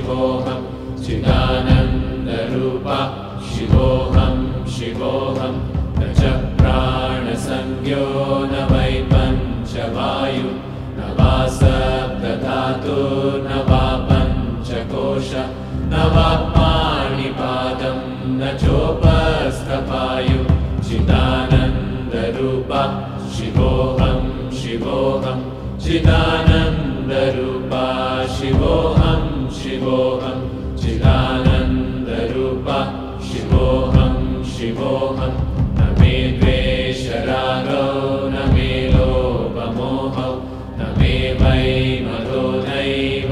शिवोऽहं चिदानन्दरूपा शिवोऽहं शिवोऽहं न च प्राणसंज्ञो न वै पञ्चवायु न वा सप्तधातुर्न वा पञ्चकोश न वा पाणिपादं न चोपस्थपायु चिदानन्दरूपा शिवोऽहं शिवोऽहं चिदानन्दरूपा शिवोऽहं शिवोऽहं चिदानन्दरूपा शिवोऽहं शिवोऽहं न मे द्वेषरागौ न मे लोभमोहौ न मे वै मदो नैव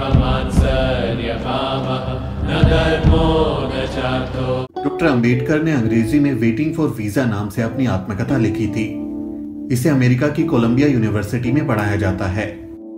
मात्सर्यभावः न धर्मो न चार्थो। डॉक्टर अंबेडकर ने अंग्रेजी में वेटिंग फॉर वीजा नाम से अपनी आत्मकथा लिखी थी। इसे अमेरिका की कोलंबिया यूनिवर्सिटी में पढ़ाया जाता है।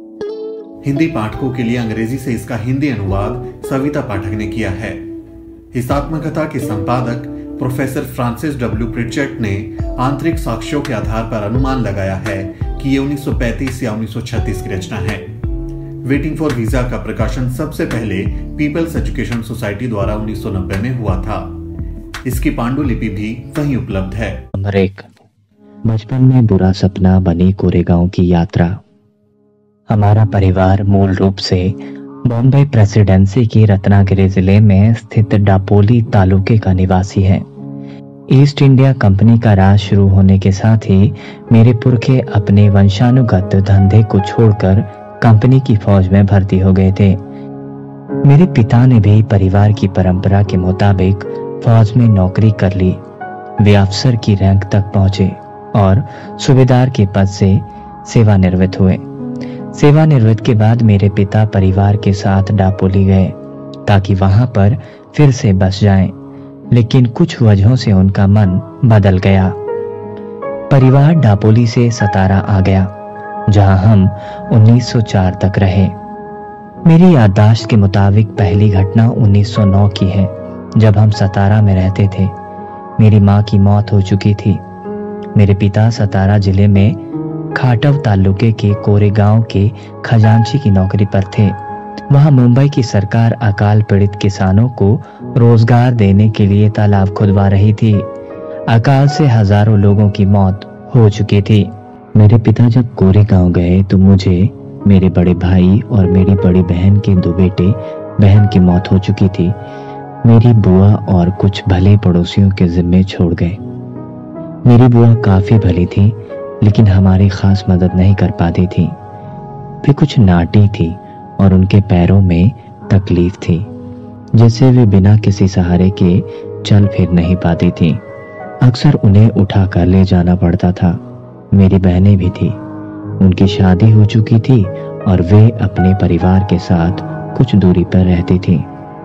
हिंदी पाठकों के लिए अंग्रेजी से इसका हिंदी अनुवाद सविता पाठक ने किया है। इस आत्मकथा के संपादक प्रोफेसर फ्रांसिस डब्ल्यू प्रिचर्ड ने आंतरिक साक्ष्यों के आधार पर अनुमान लगाया है कि ये 1935 या 1936 की रचना है। वेटिंग फॉर वीजा का प्रकाशन सबसे पहले पीपल्स एजुकेशन सोसाइटी द्वारा 1990 में हुआ था। इसकी पांडुलिपि भी वहीं उपलब्ध है। नंबर 1, बचपन में बुरा सपना बनी कोरेगांव की यात्रा। हमारा परिवार मूल रूप से बॉम्बे प्रेसिडेंसी की रत्नागिरी जिले में स्थित डापोली तालुके का निवासी है। ईस्ट इंडिया कंपनी का राज शुरू होने के साथ ही मेरे पुरखे अपने वंशानुगत धंधे को छोड़कर कंपनी की फौज में भर्ती हो गए थे। मेरे पिता ने भी परिवार की परंपरा के मुताबिक फौज में नौकरी कर ली। वे अफसर की रैंक तक पहुंचे और सूबेदार के पद से सेवानिवृत्त हुए। सेवानिवृत्त के बाद मेरे पिता परिवार के साथ डापोली गए ताकि वहां पर फिर से बस जाएं, लेकिन कुछ वजहों से उनका मन बदल गया। परिवार डापोली से सतारा आ गया, जहां हम 1904 तक रहे। मेरी याददाश्त के मुताबिक पहली घटना 1909 की है, जब हम सतारा में रहते थे। मेरी मां की मौत हो चुकी थी। मेरे पिता सतारा जिले में खाटव तालुके के कोरेगांव के खजांची की नौकरी पर थे। वहां मुंबई की सरकार अकाल पीड़ित किसानों को रोजगार देने के लिए तालाब खुदवा रही थी। अकाल से हजारों लोगों की मौत हो चुकी थी। मेरे पिता जब कोरेगांव गए तो मुझे, मेरे बड़े भाई और मेरी बड़ी बहन के 2 बेटे बहन की मौत हो चुकी थी। मेरी बुआ और कुछ भले पड़ोसियों के जिम्मे छोड़ गए। मेरी बुआ काफी भली थी, लेकिन हमारी खास मदद नहीं कर पाती थी। वे कुछ नाटी थी और उनके पैरों में तकलीफ थी, जैसे वे बिना किसी सहारे के चल फिर नहीं पाती थी। अक्सर उन्हें उठा कर ले जाना पड़ता था। मेरी बहनें भी थी। उनकी शादी हो चुकी थी और वे अपने परिवार के साथ कुछ दूरी पर रहती थी।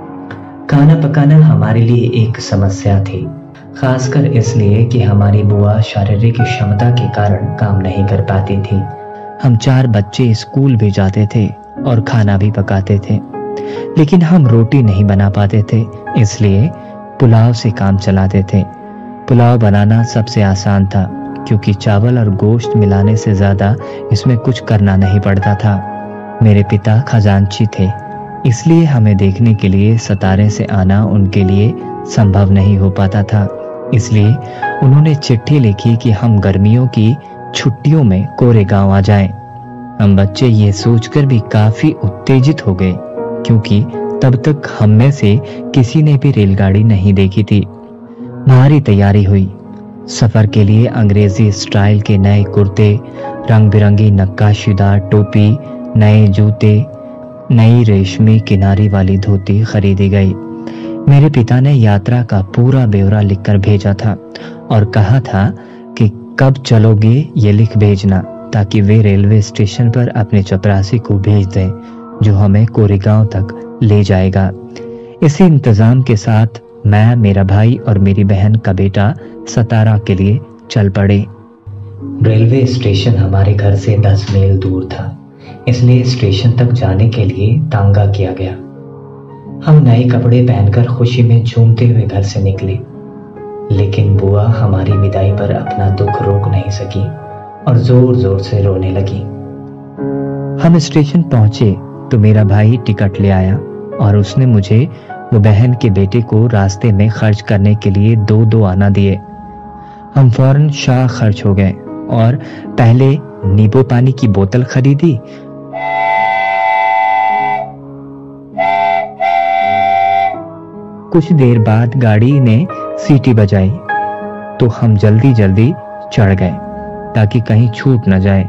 खाना पकाना हमारे लिए एक समस्या थी, खासकर इसलिए कि हमारी बुआ शारीरिक क्षमता के कारण काम नहीं कर पाती थी। हम 4 बच्चे स्कूल भी जाते थे और खाना भी पकाते थे, लेकिन हम रोटी नहीं बना पाते थे, इसलिए पुलाव से काम चलाते थे। पुलाव बनाना सबसे आसान था, क्योंकि चावल और गोश्त मिलाने से ज्यादा इसमें कुछ करना नहीं पड़ता था। मेरे पिता खजांची थे, इसलिए हमें देखने के लिए सतारे से आना उनके लिए संभव नहीं हो पाता था। इसलिए उन्होंने चिट्ठी लिखी कि हम गर्मियों की छुट्टियों में कोरेगांव आ जाएं। हम बच्चे ये सोचकर भी काफी उत्तेजित हो गए, क्योंकि तब तक हम में से किसी ने भी रेलगाड़ी नहीं देखी थी। भारी तैयारी हुई। सफर के लिए अंग्रेजी स्टाइल के नए कुर्ते, रंग बिरंगी नक्काशीदार टोपी, नए जूते, नई रेशमी किनारी वाली धोती खरीदी गई। मेरे पिता ने यात्रा का पूरा ब्यौरा लिखकर भेजा था और कहा था कि कब चलोगे ये लिख भेजना, ताकि वे रेलवे स्टेशन पर अपने चपरासी को भेज दें, जो हमें कोरेगांव तक ले जाएगा। इसी इंतजाम के साथ मैं, मेरा भाई और मेरी बहन का बेटा सतारा के लिए चल पड़े। रेलवे स्टेशन हमारे घर से 10 मील दूर था, इसलिए स्टेशन तक जाने के लिए तांगा किया गया। हम नए कपड़े पहनकर खुशी में झूमते हुए घर से निकले, लेकिन बुआ हमारी विदाई पर अपना दुख रोक नहीं सकी और जोर जोर से रोने लगी। हम स्टेशन पहुंचे तो मेरा भाई टिकट ले आया और उसने मुझे वो बहन के बेटे को रास्ते में खर्च करने के लिए 2-2 आना दिए। हम फौरन शाह खर्च हो गए और पहले नींबू पानी की बोतल खरीदी। कुछ देर बाद गाड़ी ने सीटी बजाई तो हम जल्दी जल्दी चढ़ गए ताकि कहीं छूट न जाए।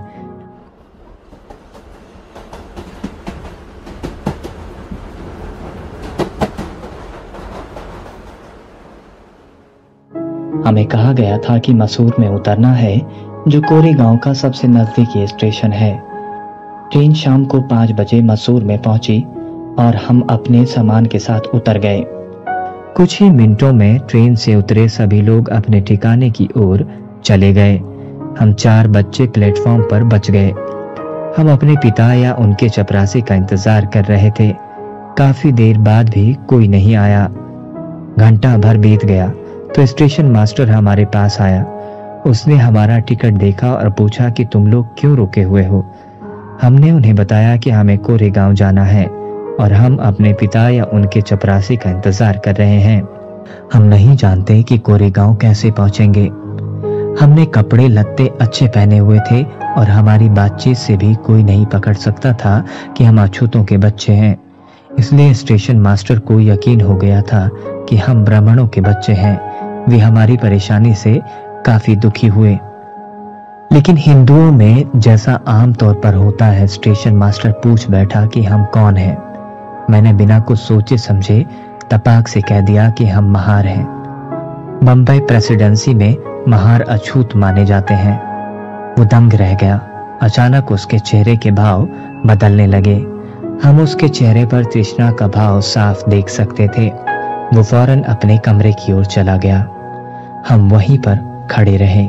हमें कहा गया था कि मसूर में उतरना है, जो कोरेगांव का सबसे नजदीकी स्टेशन है। ट्रेन शाम को 5 बजे मसूर में पहुंची और हम अपने सामान के साथ उतर गए। कुछ ही मिनटों में ट्रेन से उतरे सभी लोग अपने ठिकाने की ओर चले गए। हम 4 बच्चे प्लेटफॉर्म पर बच गए। हम अपने पिता या उनके चपरासी का इंतजार कर रहे थे। काफी देर बाद भी कोई नहीं आया। घंटा भर बीत गया तो स्टेशन मास्टर हमारे पास आया। उसने हमारा टिकट देखा और पूछा कि तुम लोग क्यों रुके हुए हो। हमने उन्हें बताया कि हमें कोरेगांव जाना है और हम अपने पिता या उनके चपरासी का इंतजार कर रहे हैं। हम नहीं जानते कि कोरेगांव कैसे पहुंचेंगे। हमने कपड़े लत्ते अच्छे पहने हुए थे और हमारी बातचीत से भी कोई नहीं पकड़ सकता था कि हम अछूतों के बच्चे हैं। इसलिए स्टेशन मास्टर को यकीन हो गया था कि हम ब्राह्मणों के बच्चे हैं। वे हमारी परेशानी से काफी दुखी हुए। लेकिन हिंदुओं में जैसा आम तौर पर होता है, स्टेशन मास्टर पूछ बैठा कि हम कौन हैं। मैंने बिना कुछ सोचे समझे तपाक से कह दिया कि हम महार हैं। बम्बई प्रेसिडेंसी में महार अछूत माने जाते हैं। वो दंग रह गया। अचानक उसके चेहरे के भाव बदलने लगे। हम उसके चेहरे पर तृष्णा का भाव साफ देख सकते थे। वो फौरन अपने कमरे की ओर चला गया। हम वहीं पर खड़े रहे।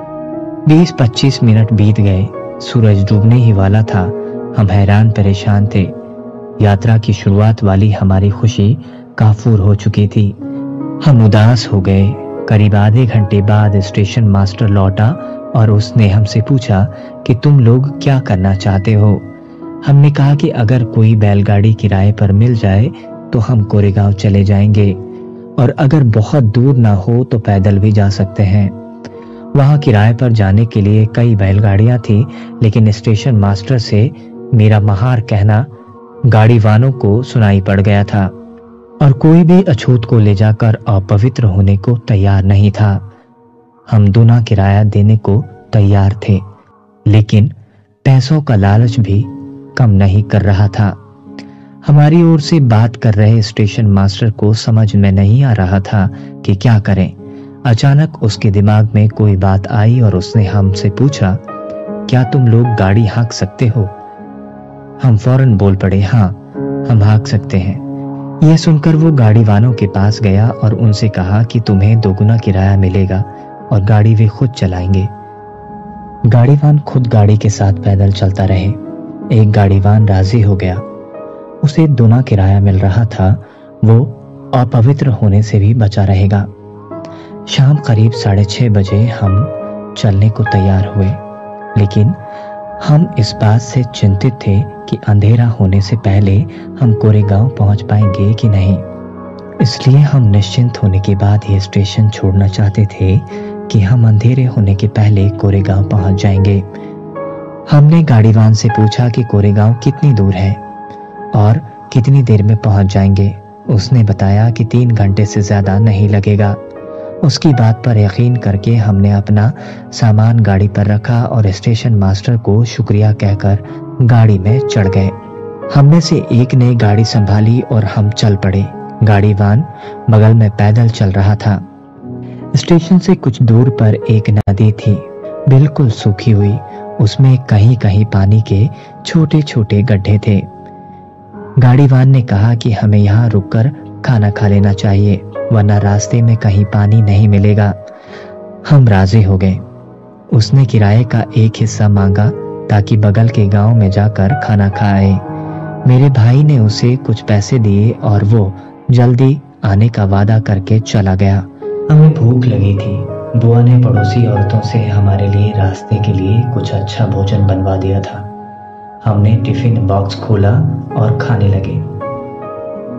20-25 मिनट बीत गए। सूरज डूबने ही वाला था। हम हैरान परेशान थे। यात्रा की शुरुआत वाली हमारी खुशी काफूर हो चुकी थी। हम उदास हो गए। करीब आधे घंटे बाद स्टेशन मास्टर लौटा और उसने हमसे पूछा कि तुम लोग क्या करना चाहते हो। हमने कहा कि अगर कोई बैलगाड़ी किराए पर मिल जाए तो हम कोरेगांव चले जाएंगे और अगर बहुत दूर ना हो तो पैदल भी जा सकते हैं। वहां किराए पर जाने के लिए कई बैलगाड़ियां थी, लेकिन स्टेशन मास्टर से मेरा महार कहना गाड़ी वालों को सुनाई पड़ गया था और कोई भी अछूत को ले जाकर अपवित्र होने को तैयार नहीं था। हम दूना किराया देने को तैयार थे, लेकिन पैसों का लालच भी कम नहीं कर रहा था। हमारी ओर से बात कर रहे स्टेशन मास्टर को समझ में नहीं आ रहा था कि क्या करें। अचानक उसके दिमाग में कोई बात आई और उसने हमसे पूछा, क्या तुम लोग गाड़ी हाँक सकते हो? हम फौरन बोल पड़े, हाँ, हम हाँक सकते हैं। यह सुनकर वो गाड़ी वालों के पास गया और उनसे कहा कि तुम्हें 2 गुना किराया मिलेगा और गाड़ी वे खुद चलाएंगे। गाड़ीवान खुद गाड़ी के साथ पैदल चलता रहे। एक गाड़ीवान राजी हो गया। उसे 2 गुना किराया मिल रहा था। वो अपवित्र होने से भी बचा रहेगा। शाम करीब 6:30 बजे हम चलने को तैयार हुए, लेकिन हम इस बात से चिंतित थे कि अंधेरा होने से पहले हम कोरेगांव पहुंच पाएंगे कि नहीं। इसलिए हम निश्चिंत होने के बाद ये स्टेशन छोड़ना चाहते थे कि हम अंधेरे होने के पहले कोरेगांव पहुंच जाएंगे। हमने गाड़ीवान से पूछा कि कोरेगांव कितनी दूर है और कितनी देर में पहुंच जाएंगे। उसने बताया कि 3 घंटे से ज्यादा नहीं लगेगा। उसकी बात पर यकीन करके हमने अपना सामान गाड़ी पर रखा और स्टेशन मास्टर को शुक्रिया कहकर गाड़ी में चढ़ गए। हम में से एक ने गाड़ी संभाली और हम चल पड़े। गाड़ीवान बगल में पैदल चल रहा था। स्टेशन से कुछ दूर पर एक नदी थी, बिल्कुल सूखी हुई। उसमें कहीं कहीं पानी के छोटे छोटे गड्ढे थे। गाड़ीवान ने कहा कि हमें यहाँ रुककर खाना खा लेना चाहिए, वरना रास्ते में कहीं पानी नहीं मिलेगा। हम राजी हो गए। उसने किराए का एक हिस्सा मांगा ताकि बगल के गांव में जाकर खाना खाए। मेरे भाई ने उसे कुछ पैसे दिए और वो जल्दी आने का वादा करके चला गया। हमें भूख लगी थी। बुआ ने पड़ोसी औरतों से हमारे लिए रास्ते के लिए कुछ अच्छा भोजन बनवा दिया था। हमने टिफिन बॉक्स खोला और खाने लगे।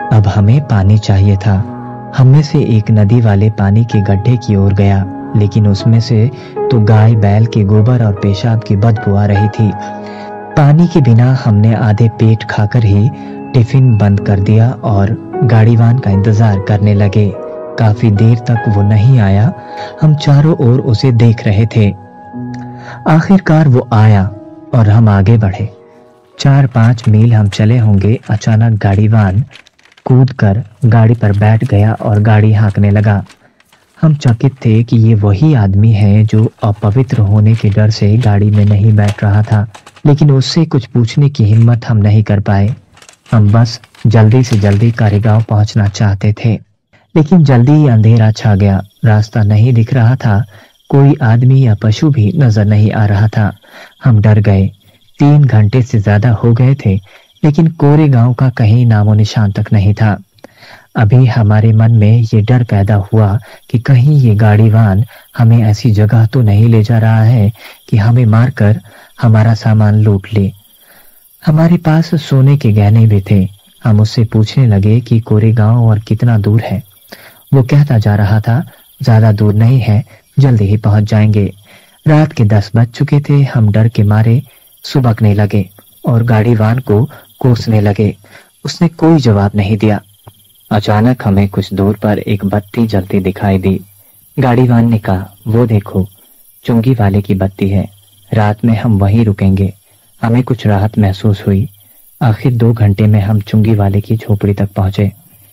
अब हमें पानी चाहिए था। हम में से एक नदी वाले पानी के गड्ढे की ओर गया, लेकिन उसमें से तो गाय बैल के गोबर और पेशाब की बदबू आ रही थी। पानी के बिना हमने आधे पेट खाकर ही टिफिन बंद कर दिया और गाड़ीवान का इंतजार करने लगे। काफी देर तक वो नहीं आया। हम चारों ओर उसे देख रहे थे। आखिरकार वो आया और हम आगे बढ़े। 4-5 मील हम चले होंगे, अचानक गाड़ीवान कूदकर गाड़ी पर बैठ गया और गाड़ी हाँकने लगा। हम चकित थे कि ये वही आदमी है जो अपवित्र होने के डर से गाड़ी में नहीं बैठ रहा था, लेकिन उससे कुछ पूछने की हिम्मत हम नहीं कर पाए। हम बस जल्दी से जल्दी कारेगांव पहुंचना चाहते थे, लेकिन जल्दी ही अंधेरा छा गया। रास्ता नहीं दिख रहा था, कोई आदमी या पशु भी नजर नहीं आ रहा था। हम डर गए। 3 घंटे से ज्यादा हो गए थे, लेकिन कोरेगांव का कहीं नामो निशान तक नहीं था। अभी हमारे मन में ये डर पैदा हुआ कि कहीं ये गाड़ीवान हमें ऐसी जगह तो नहीं ले जा रहा है कि हमें मारकर हमारा सामान लूट ले। हमारे पास सोने के गहने भी थे। हम उससे पूछने लगे कि कोरेगांव और कितना दूर है। वो कहता जा रहा था, ज्यादा दूर नहीं है, जल्दी ही पहुंच जाएंगे। रात के 10 बज चुके थे। हम डर के मारे सुबकने लगे और गाड़ीवान को कोसने लगे। उसने कोई जवाब नहीं दिया। अचानक हमें कुछ दूर पर एक बत्ती जलती दिखाई दी। गाड़ीवान ने कहा, वो देखो, चुंगी वाले की बत्ती है। रात में हम वहीं रुकेंगे। हमें कुछ राहत महसूस हुई। आखिर 2 घंटे में हम चुंगी वाले की झोपड़ी तक पहुंचे।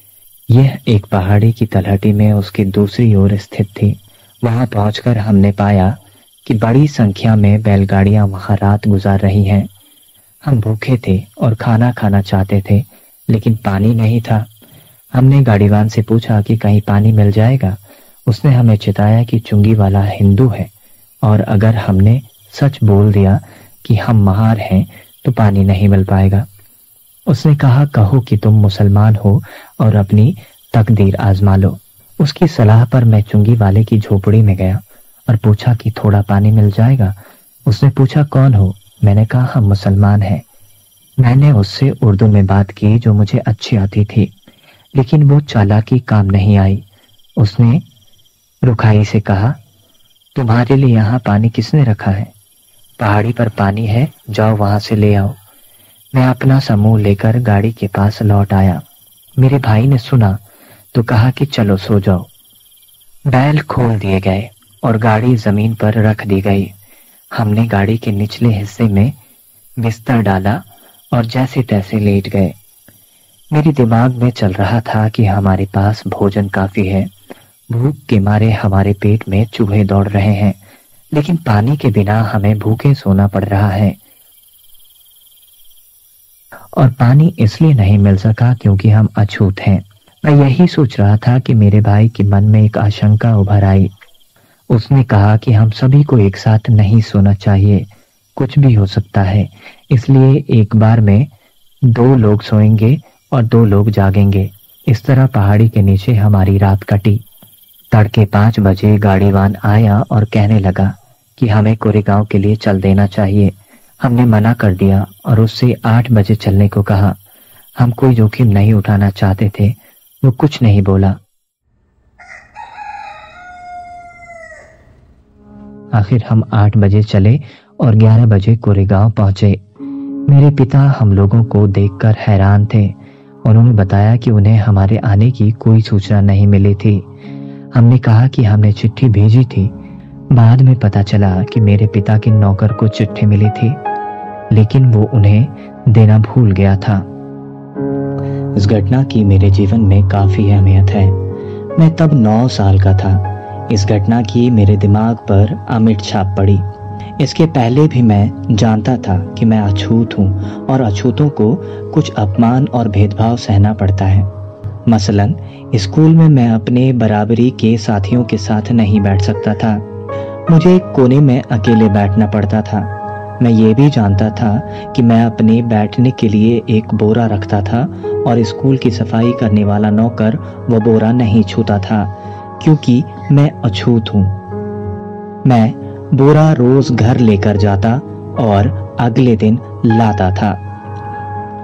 यह एक पहाड़ी की तलहटी में उसकी दूसरी ओर स्थित थी। वहां पहुंचकर हमने पाया कि बड़ी संख्या में बैलगाड़ियां वहां रात गुजार रही हैं। हम भूखे थे और खाना खाना चाहते थे, लेकिन पानी नहीं था। हमने गाड़ीवान से पूछा कि कहीं पानी मिल जाएगा। उसने हमें चिताया कि चुंगी वाला हिंदू है और अगर हमने सच बोल दिया कि हम महार हैं तो पानी नहीं मिल पाएगा। उसने कहा, कहो कि तुम मुसलमान हो और अपनी तकदीर आजमा लो। उसकी सलाह पर मैं चुंगी वाले की झोपड़ी में गया और पूछा कि थोड़ा पानी मिल जाएगा। उसने पूछा, कौन हो? मैंने कहा, हम मुसलमान हैं। मैंने उससे उर्दू में बात की जो मुझे अच्छी आती थी, लेकिन वो चालाकी काम नहीं आई। उसने रुखाई से कहा, तुम्हारे लिए यहाँ पानी किसने रखा है? पहाड़ी पर पानी है, जाओ वहां से ले आओ। मैं अपना समूह लेकर गाड़ी के पास लौट आया। मेरे भाई ने सुना तो कहा कि चलो सो जाओ। बैल खोल दिए गए और गाड़ी जमीन पर रख दी गई। हमने गाड़ी के निचले हिस्से में बिस्तर डाला और जैसे तैसे लेट गए। मेरे दिमाग में चल रहा था कि हमारे पास भोजन काफी है। भूख के मारे हमारे पेट में चूहे दौड़ रहे हैं, लेकिन पानी के बिना हमें भूखे सोना पड़ रहा है। और पानी इसलिए नहीं मिल सका क्योंकि हम अछूत हैं। मैं यही सोच रहा था कि मेरे भाई के मन में एक आशंका उभर आई। उसने कहा कि हम सभी को एक साथ नहीं सोना चाहिए, कुछ भी हो सकता है, इसलिए एक बार में 2 लोग सोएंगे और 2 लोग जागेंगे। इस तरह पहाड़ी के नीचे हमारी रात कटी। तड़के 5 बजे गाड़ीवान आया और कहने लगा कि हमें कोरेगांव के लिए चल देना चाहिए। हमने मना कर दिया और उससे 8 बजे चलने को कहा। हम कोई जोखिम नहीं उठाना चाहते थे। वो कुछ नहीं बोला। आखिर हम 8 बजे चले और 11 बजे कोरेगांव पहुंचे। मेरे पिता हम लोगों को देखकर हैरान थे। उन्होंने बताया कि उन्हें हमारे आने की कोई सूचना नहीं मिली थी। हमने कहा कि हमने चिट्ठी भेजी थी। बाद में पता चला कि मेरे पिता के नौकर को चिट्ठी मिली थी, लेकिन वो उन्हें देना भूल गया था। इस घटना की मेरे जीवन में काफी अहमियत है। मैं तब 9 साल का था। इस घटना की मेरे दिमाग पर अमिट छाप पड़ी। इसके पहले भी मैं जानता था कि मैं अछूत हूँ और अछूतों को कुछ अपमान और भेदभाव सहना पड़ता है। मसलन स्कूल में मैं अपने बराबरी के साथियों के साथ नहीं बैठ सकता था। मुझे एक कोने में अकेले बैठना पड़ता था। मैं ये भी जानता था कि मैं अपने बैठने के लिए एक बोरा रखता था और स्कूल की सफाई करने वाला नौकर वो बोरा नहीं छूता था, क्योंकि मैं अछूत हूँ। मैं बोरा रोज घर लेकर जाता और अगले दिन लाता था।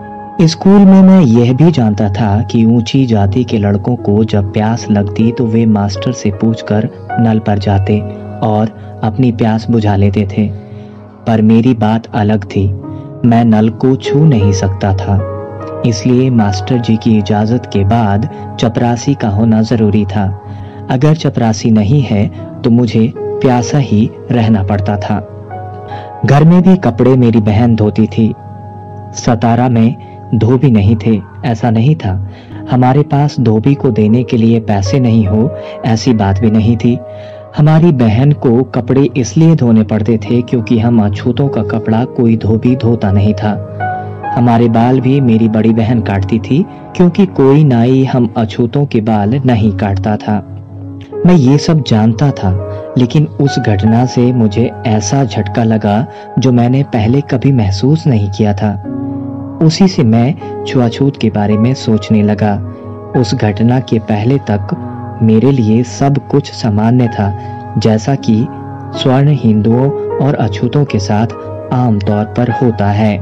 स्कूल में मैं यह भी जानता था कि ऊंची जाति के लड़कों को जब प्यास लगती तो वे मास्टर से पूछकर नल पर जाते और अपनी प्यास बुझा लेते थे, पर मेरी बात अलग थी। मैं नल को छू नहीं सकता था, इसलिए मास्टर जी की इजाजत के बाद चपरासी का होना जरूरी था। अगर चपरासी नहीं है तो मुझे प्यासा ही रहना पड़ता था। घर में भी कपड़े मेरी बहन धोती थी। सतारा में धोबी नहीं थे, ऐसा नहीं था। हमारे पास धोबी को देने के लिए पैसे नहीं हो, ऐसी बात भी नहीं थी। हमारी बहन को कपड़े इसलिए धोने पड़ते थे क्योंकि हम अछूतों का कपड़ा कोई धोबी धोता नहीं था। हमारे बाल भी मेरी बड़ी बहन काटती थी क्योंकि कोई नाई हम अछूतों के बाल नहीं काटता था। मैं ये सब जानता था, लेकिन उस घटना से मुझे ऐसा झटका लगा जो मैंने पहले कभी महसूस नहीं किया था। उसी से मैं छुआछूत के बारे में सोचने लगा। उस घटना के पहले तक मेरे लिए सब कुछ सामान्य था, जैसा कि स्वर्ण हिंदुओं और अछूतों के साथ आमतौर पर होता है।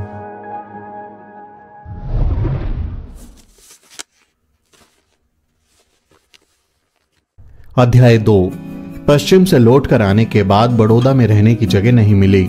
अध्याय 2। पश्चिम से लौटकर आने के बाद बड़ौदा में रहने की जगह नहीं मिली।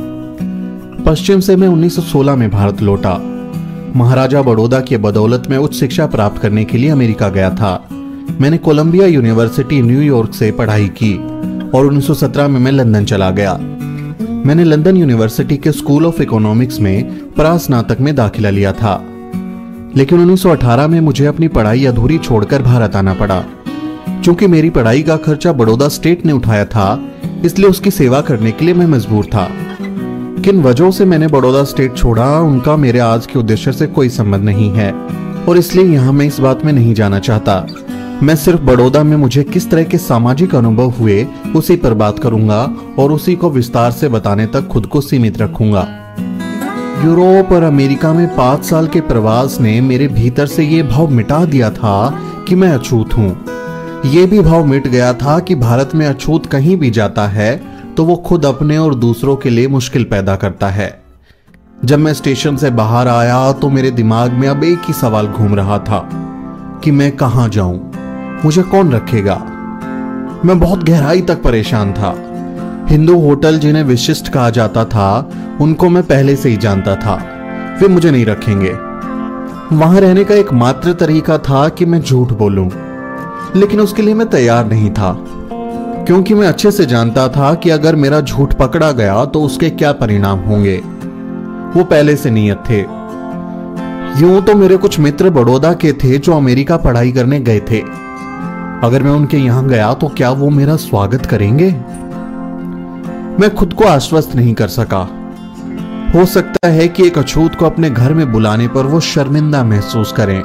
पश्चिम से मैं 1916 में भारत लौटा। महाराजा बड़ौदा की बदौलत में उच्च शिक्षा प्राप्त करने के लिए अमेरिका गया था। मैंने कोलंबिया यूनिवर्सिटी न्यूयॉर्क से पढ़ाई की और 1917 में मैं लंदन चला गया। मैंने लंदन यूनिवर्सिटी के स्कूल ऑफ इकोनॉमिक्स में परास्नातक में दाखिला लिया था, लेकिन 1918 में मुझे अपनी पढ़ाई अधूरी छोड़कर भारत आना पड़ा। चूंकि मेरी पढ़ाई का खर्चा बड़ौदा स्टेट ने उठाया था, इसलिए उसकी सेवा करने के लिए मैं मजबूर था। किन वजहों से मैंने बड़ौदा स्टेट छोड़ा, उनका मेरे आज के उद्देश्य से कोई संबंध नहीं है और इसलिए यहां मैं इस बात में नहीं जाना चाहता। मैं सिर्फ बड़ौदा में मुझे किस तरह के सामाजिक अनुभव हुए उसी पर बात करूंगा और उसी को विस्तार से बताने तक खुद को सीमित रखूंगा। यूरोप और अमेरिका में 5 साल के प्रवास ने मेरे भीतर से ये भाव मिटा दिया था कि मैं अछूत हूं। ये भी भाव मिट गया था कि भारत में अछूत कहीं भी जाता है तो वो खुद अपने और दूसरों के लिए मुश्किल पैदा करता है। जब मैं स्टेशन से बाहर आया तो मेरे दिमाग में अब एक ही सवाल घूम रहा था कि मैं कहां जाऊं, मुझे कौन रखेगा। मैं बहुत गहराई तक परेशान था। हिंदू होटल जिन्हें विशिष्ट कहा जाता था, उनको मैं पहले से ही जानता था, वे मुझे नहीं रखेंगे। वहां रहने का एकमात्र तरीका था कि मैं झूठ बोलूं, लेकिन उसके लिए मैं तैयार नहीं था, क्योंकि मैं अच्छे से जानता था कि अगर मेरा झूठ पकड़ा गया तो उसके क्या परिणाम होंगे। वो पहले से नियत थे। यूं तो मेरे कुछ मित्र बड़ौदा के थे जो अमेरिका पढ़ाई करने गए थे। अगर मैं उनके यहां गया तो क्या वो मेरा स्वागत करेंगे? मैं खुद को आश्वस्त नहीं कर सका। हो सकता है कि एक अछूत को अपने घर में बुलाने पर वो शर्मिंदा महसूस करें।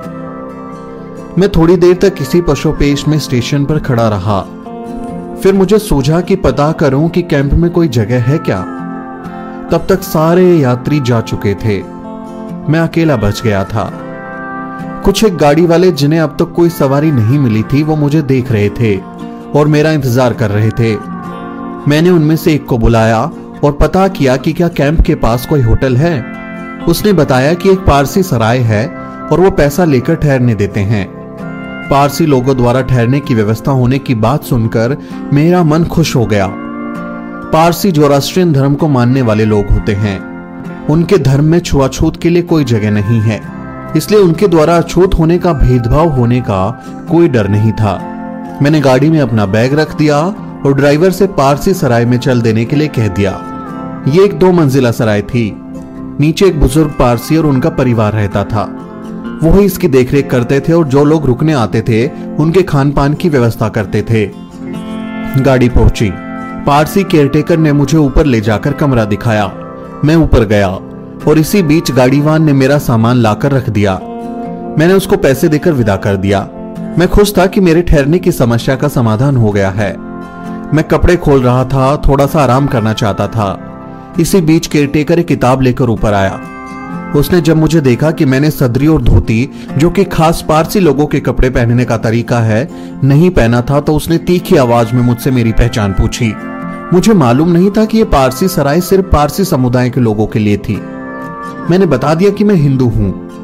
मैं थोड़ी देर तक किसी पशुपेश में स्टेशन पर खड़ा रहा। फिर मुझे सूझा कि पता करूं कि कैंप में कोई जगह है क्या। तब तक सारे यात्री जा चुके थे। मैं अकेला बच गया था। कुछ एक गाड़ी वाले जिन्हें अब तक कोई सवारी नहीं मिली थी, वो मुझे देख रहे थे और मेरा इंतजार कर रहे थे। मैंने उनमें से एक को बुलाया और पता किया कि क्या कैंप के पास कोई होटल है। उसने बताया कि एक पारसी सराय है और वो पैसा लेकर ठहरने देते हैं। पारसी लोगों द्वारा ठहरने की व्यवस्था होने की बात सुनकर मेरा मन खुश हो गया। पारसी जोरास्ट्रियन धर्म को मानने वाले लोग होते हैं। उनके धर्म में छुआछूत के लिए कोई जगह नहीं है, इसलिए उनके द्वारा अछूत होने का, भेदभाव होने का कोई डर नहीं था। मैंने गाड़ी में अपना बैग रख दिया और ड्राइवर से पारसी सराय में चल देने के लिए कह दिया। ये एक 2 मंजिला सराय थी। नीचे एक बुजुर्ग पारसी और उनका परिवार रहता था। वो ही इसकी देखरेख करते थे और जो लोग रुकने आते थे उनके खान पान की व्यवस्था करते थे। गाड़ी पहुंची। पारसी केयरटेकर ने मुझे ऊपर ले जाकर कमरा दिखाया। मैं ऊपर गया और इसी बीच गाड़ीवान ने मेरा सामान लाकर रख दिया। मैंने उसको पैसे देकर विदा कर दिया। मैं खुश था कि मेरे ठहरने की समस्या का समाधान हो गया है। मैं कपड़े खोल रहा था, थोड़ा सा आराम करना चाहता था। इसी बीच केयरटेकर एक किताब लेकर ऊपर आया। उसने जब मुझे देखा कि मैंने सदरी और धोती, जो कि खास पारसी लोगों के कपड़े पहनने का तरीका है, नहीं पहना था, तो उसने तीखी आवाज में मुझसे मेरी पहचान पूछी। मुझे मालूम नहीं था कि यह पारसी सराय सिर्फ पारसी समुदाय के लोगों के लिए थी। मैंने बता दिया कि मैं हिंदू हूं।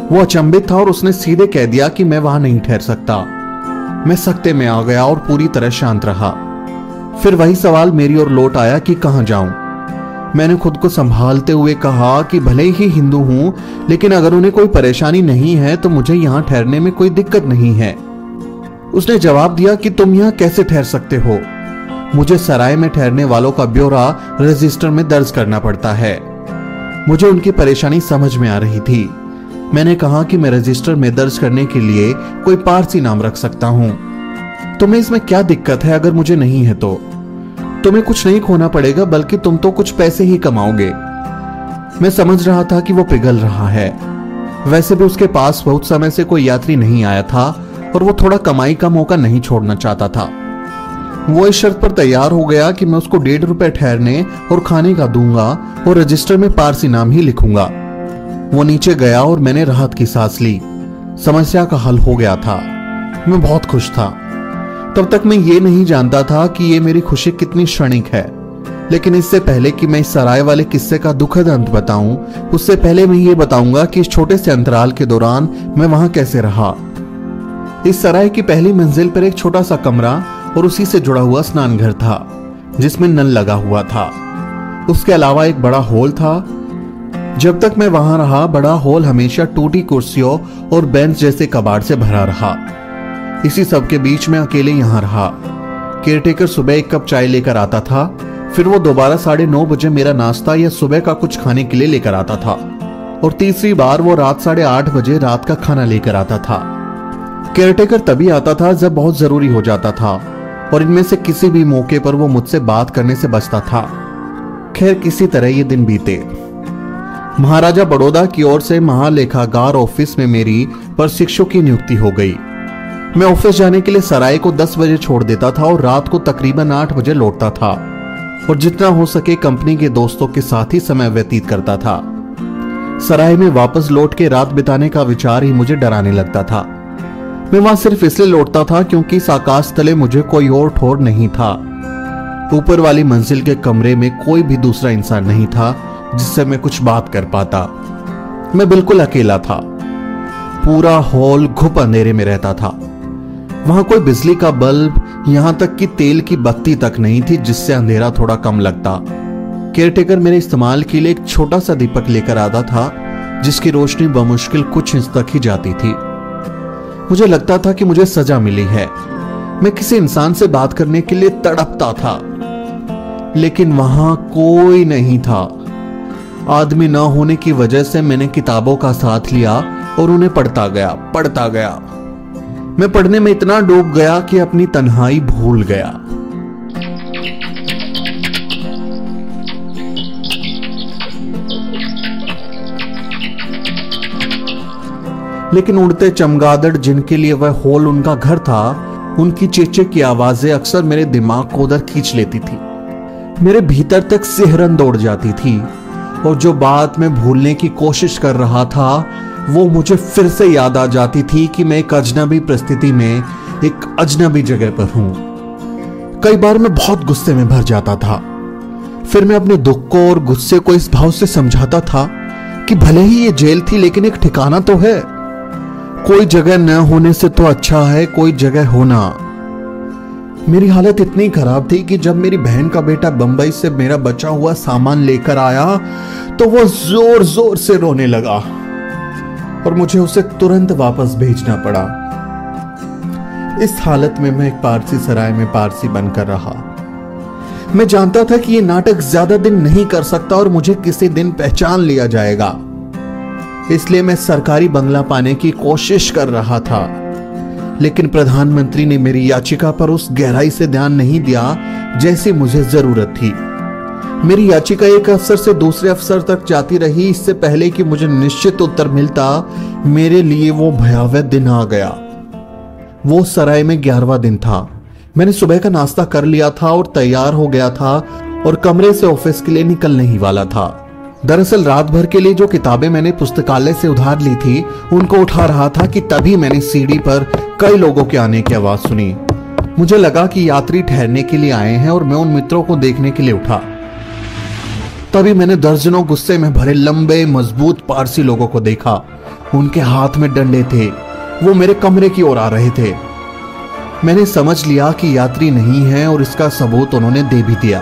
वो अचंभित था और उसने सीधे कह दिया कि मैं वहां नहीं ठहर सकता। मैं सकते में आ गया और पूरी तरह शांत रहा। फिर वही सवाल मेरी ओर लौट आया कि कहां जाऊं। मैंने खुद को संभालते हुए कहा कि भले ही हिंदू हूं, लेकिन अगर उन्हें कोई परेशानी नहीं है तो मुझे यहां ठहरने में कोई दिक्कत नहीं है। उसने जवाब दिया कि तुम यहां कैसे ठहर सकते हो? मुझे सराय में ठहरने वालों का ब्यौरा रजिस्टर में दर्ज करना पड़ता है। मुझे उनकी परेशानी समझ में आ रही थी। मैंने कहा कि मैं रजिस्टर में दर्ज करने के लिए कोई पारसी नाम रख सकता हूं। तुम्हें इसमें क्या दिक्कत है अगर मुझे नहीं है तो? तुम्हें कुछ नहीं खोना पड़ेगा, बल्कि तुम तो कुछ पैसे ही कमाओगे। मैं समझ रहा था कि वो पिघल रहा है। वैसे भी उसके पास बहुत समय से कोई यात्री नहीं आया था और वो थोड़ा कमाई का मौका नहीं छोड़ना चाहता था। वो इस शर्त पर तैयार हो गया कि मैं उसको 1.5 रुपए ठहरने और खाने का दूंगा और रजिस्टर में पारसी नाम ही लिखूंगा। वो नीचे गया और मैंने राहत की सांस ली। समस्या का हल हो गया था। मैं बहुत खुश था। तब तक मैं ये नहीं जानता था कि ये मेरी खुशी कितनी क्षणिक है। लेकिन इससे पहले कि मैं इस सराय वाले किस्से का दुखद अंत बताऊं, उससे पहले मैं ये बताऊंगा कि इस छोटे से अंतराल के दौरान मैं वहां कैसे रहा। इस सराय की पहली मंजिल पर एक छोटा सा कमरा और उसी से जुड़ा हुआ स्नान घर था, जिसमें नल लगा हुआ था। उसके अलावा एक बड़ा हॉल था। जब तक मैं वहां रहा, बड़ा हॉल हमेशा टूटी कुर्सियों और बेंच जैसे कबाड़ से भरा रहा। इसी सब के बीच में अकेले यहां रहा। केयरटेकर सुबह 1 कप चाय लेकर आता था, फिर वो दोबारा 9:30 बजे मेरा नाश्ता या सुबह का कुछ खाने के लिए लेकर आता था, और तीसरी बार वो रात 8:30 बजे रात का खाना लेकर आता था। केयरटेकर तभी आता था जब बहुत जरूरी हो जाता था, और इनमें से किसी भी मौके पर वो मुझसे बात करने से बचता था। खैर, किसी तरह ये दिन बीते। महाराजा बड़ौदा की ओर से महालेखागार ऑफिस में मेरी प्रशिक्षु की नियुक्ति हो गई। मैं ऑफिस जाने के लिए सराय को 10 बजे छोड़ देता था और रात को तकरीबन 8 बजे लौटता था, और जितना हो सके कंपनी के दोस्तों के साथ ही समय व्यतीत करता था। सराय में वापस लौट के रात बिताने का विचार ही मुझे डराने लगता था। मैं वहां सिर्फ इसलिए लौटता था क्योंकि इस आकाश तले मुझे कोई और ठौर नहीं था। ऊपर वाली मंजिल के कमरे में कोई भी दूसरा इंसान नहीं था जिससे मैं कुछ बात कर पाता। मैं बिल्कुल अकेला था। पूरा हॉल घुप अंधेरे में रहता था। वहां कोई बिजली का बल्ब, यहां तक कि तेल की बत्ती तक नहीं थी जिससे अंधेरा थोड़ा कम लगता। केयरटेकर मेरे इस्तेमाल के लिए एक छोटा सा दीपक लेकर आता था, जिसकी रोशनी बमुश्किल कुछ इंच तक ही जाती थी। मुझे लगता था कि मुझे सजा मिली है। मैं किसी इंसान से बात करने के लिए तड़पता था, लेकिन वहां कोई नहीं था। आदमी न होने की वजह से मैंने किताबों का साथ लिया और उन्हें पढ़ता गया। मैं पढ़ने में इतना डूब गया कि अपनी तन्हाई भूल गया। लेकिन उड़ते चमगादड़ जिनके लिए वह हॉल उनका घर था, उनकी चेचे की आवाजें अक्सर मेरे दिमाग को उधर खींच लेती थी। मेरे भीतर तक सिहरन दौड़ जाती थी, और जो बात मैं भूलने की कोशिश कर रहा था वो मुझे फिर से याद आ जाती थी कि मैं एक अजनबी परिस्थिति में एक अजनबी जगह पर हूं। कई बार मैं बहुत गुस्से में भर जाता था। फिर मैं अपने दुख को और गुस्से को इस भाव से समझाता था कि भले ही ये जेल थी, लेकिन एक ठिकाना तो है। कोई जगह न होने से तो अच्छा है कोई जगह होना। मेरी हालत इतनी खराब थी कि जब मेरी बहन का बेटा बंबई से मेरा बचा हुआ सामान लेकर आया तो वो जोर जोर से रोने लगा और मुझे उसे तुरंत वापस भेजना पड़ा। इस हालत में मैं एक पारसी सराय में पारसी बनकर रहा। मैं जानता था कि यह नाटक ज्यादा दिन नहीं कर सकता और मुझे किसी दिन पहचान लिया जाएगा। इसलिए मैं सरकारी बंगला पाने की कोशिश कर रहा था, लेकिन प्रधानमंत्री ने मेरी याचिका पर उस गहराई से ध्यान नहीं दिया जैसी मुझे जरूरत थी। मेरी याचिका एक अफसर से दूसरे अफसर तक जाती रही। इससे पहले कि मुझे निश्चित उत्तर मिलता, मेरे लिए वो भयावह दिन आ गया। वो सराय में 11वां दिन था। मैंने सुबह का नाश्ता कर लिया था और तैयार हो गया था और कमरे से ऑफिस के लिए निकलने ही वाला था। दरअसल रात भर के लिए जो किताबें मैंने पुस्तकालय से उधार ली थी उनको उठा रहा था कि तभी मैंने सीढ़ी पर कई लोगों के आने की आवाज सुनी। मुझे लगा कि यात्री ठहरने के लिए आए हैं और मैं उन मित्रों को देखने के लिए उठा। तभी मैंने दर्जनों गुस्से में भरे लंबे मजबूत पारसी लोगों को देखा उनके हाथ में डंडे थे। वो मेरे कमरे की ओर आ रहे थे। मैंने समझ लिया कि यात्री नहीं है और इसका सबूत उन्होंने दे भी दिया।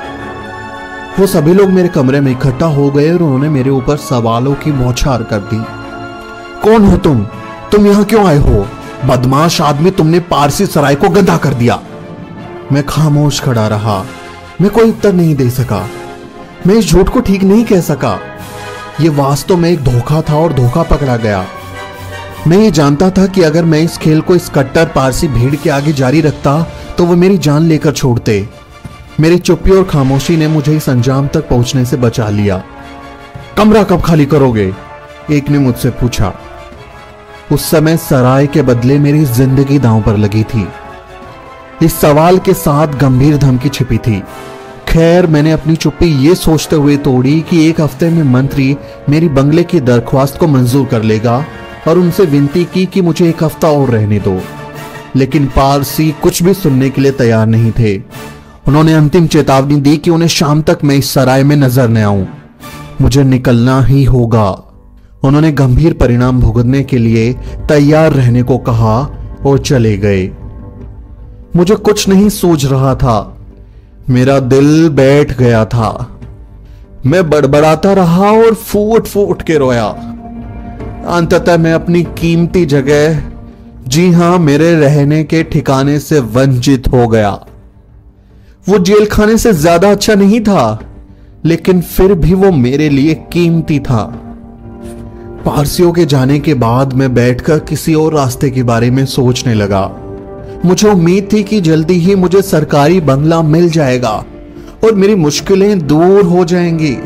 वो सभी लोग मेरे कमरे में इकट्ठा हो गए और उन्होंने मेरे ऊपर सवालों की बौछार कर दी। कौन हो तुम? तुम यहां क्यों आए हो? बदमाश आदमी, तुमने पारसी सराय को गंदा कर दिया। मैं खामोश खड़ा रहा। मैं कोई उत्तर नहीं दे सका। मैं इस झूठ को ठीक नहीं कह सका। यह वास्तव में एक धोखा था और धोखा पकड़ा गया। मैं ये जानता था कि अगर मैं इस खेल को इस कट्टर पारसी भीड़ के आगे जारी रखता तो वो मेरी जान लेकर छोड़ते। मेरी चुप्पी और खामोशी ने मुझे इस अंजाम तक पहुंचने से बचा लिया। कमरा कब खाली करोगे? एक ने मुझसे पूछा। उस समय सराय के बदले मेरी जिंदगी दांव पर लगी थी। इस सवाल के साथ गंभीर धमकी छिपी थी। खैर, मैंने अपनी चुप्पी ये सोचते हुए तोड़ी कि एक हफ्ते में मंत्री मेरी बंगले की दरख्वास्त को मंजूर कर लेगा और उनसे विनती की कि मुझे एक हफ्ता और रहने दो। लेकिन पारसी कुछ भी सुनने के लिए तैयार नहीं थे। उन्होंने अंतिम चेतावनी दी कि उन्हें शाम तक मैं इस सराय में नजर न आऊं। मुझे निकलना ही होगा। उन्होंने गंभीर परिणाम भुगतने के लिए तैयार रहने को कहा और चले गए। मुझे कुछ नहीं सूझ रहा था। मेरा दिल बैठ गया था। मैं बड़बड़ाता रहा और फूट फूट के रोया। अंततः मैं अपनी कीमती जगह, जी हां, मेरे रहने के ठिकाने से वंचित हो गया। वो जेल खाने से ज्यादा अच्छा नहीं था, लेकिन फिर भी वो मेरे लिए कीमती था। पारसियों के जाने के बाद मैं बैठकर किसी और रास्ते के बारे में सोचने लगा। मुझे उम्मीद थी कि जल्दी ही मुझे सरकारी बंगला मिल जाएगा और मेरी मुश्किलें दूर हो जाएंगी।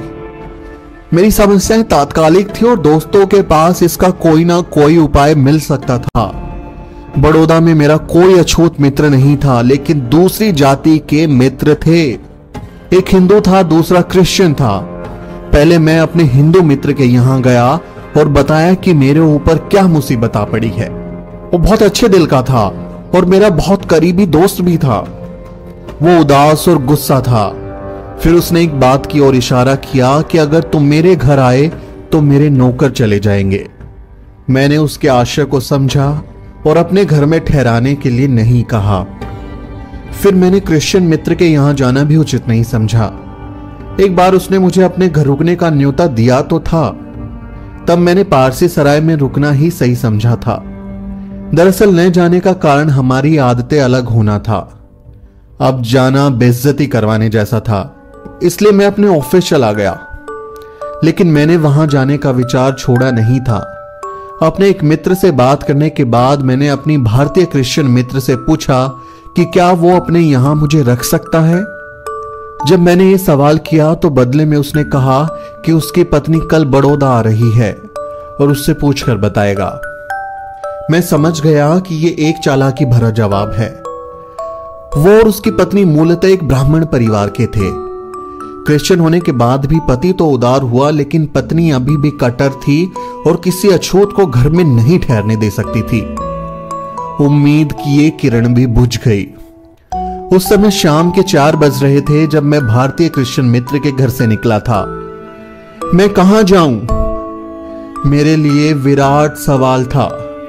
मेरी समस्याएं तात्कालिक थी और दोस्तों के पास इसका कोई ना कोई उपाय मिल सकता था। बड़ौदा में मेरा कोई अछूत मित्र नहीं था, लेकिन दूसरी जाति के मित्र थे। एक हिंदू था, दूसरा क्रिश्चियन था। पहले मैं अपने हिंदू मित्र के यहां गया और बताया कि मेरे ऊपर क्या मुसीबत आ पड़ी है। वो बहुत अच्छे दिल का था और मेरा बहुत करीबी दोस्त भी था। वो उदास और गुस्सा था। फिर उसने एक बात की ओर इशारा किया कि अगर तुम मेरे घर आए तो मेरे नौकर चले जाएंगे। मैंने उसके आशय को समझा और अपने घर में ठहराने के लिए नहीं कहा। फिर मैंने क्रिश्चियन मित्र के यहां जाना भी उचित नहीं समझा। एक बार उसने मुझे अपने घर रुकने का न्योता दिया तो था, तब मैंने पारसी सराय में रुकना ही सही समझा था। दरअसल न जाने का कारण हमारी आदतें अलग होना था। अब जाना बेइज्जती करवाने जैसा था, इसलिए मैं अपने ऑफिस चला गया। लेकिन मैंने वहां जाने का विचार छोड़ा नहीं था। अपने एक मित्र से बात करने के बाद मैंने अपनी भारतीय क्रिश्चियन मित्र से पूछा कि क्या वो अपने यहां मुझे रख सकता है। जब मैंने ये सवाल किया तो बदले में उसने कहा कि उसकी पत्नी कल बड़ौदा आ रही है और उससे पूछकर बताएगा। मैं समझ गया कि ये एक चालाकी भरा जवाब है। वो और उसकी पत्नी मूलतः एक ब्राह्मण परिवार के थे। क्रिश्चियन होने के बाद भी पति तो उदार हुआ, लेकिन पत्नी अभी भी कट्टर थी और किसी अछूत को घर में नहीं ठहरने दे सकती थी। उम्मीद की ये किरण भी बुझ गई। उस समय शाम के 4 बज रहे थे जब मैं भारतीय क्रिश्चियन मित्र के घर से निकला था। मैं कहां जाऊं? मेरे लिए विराट सवाल था।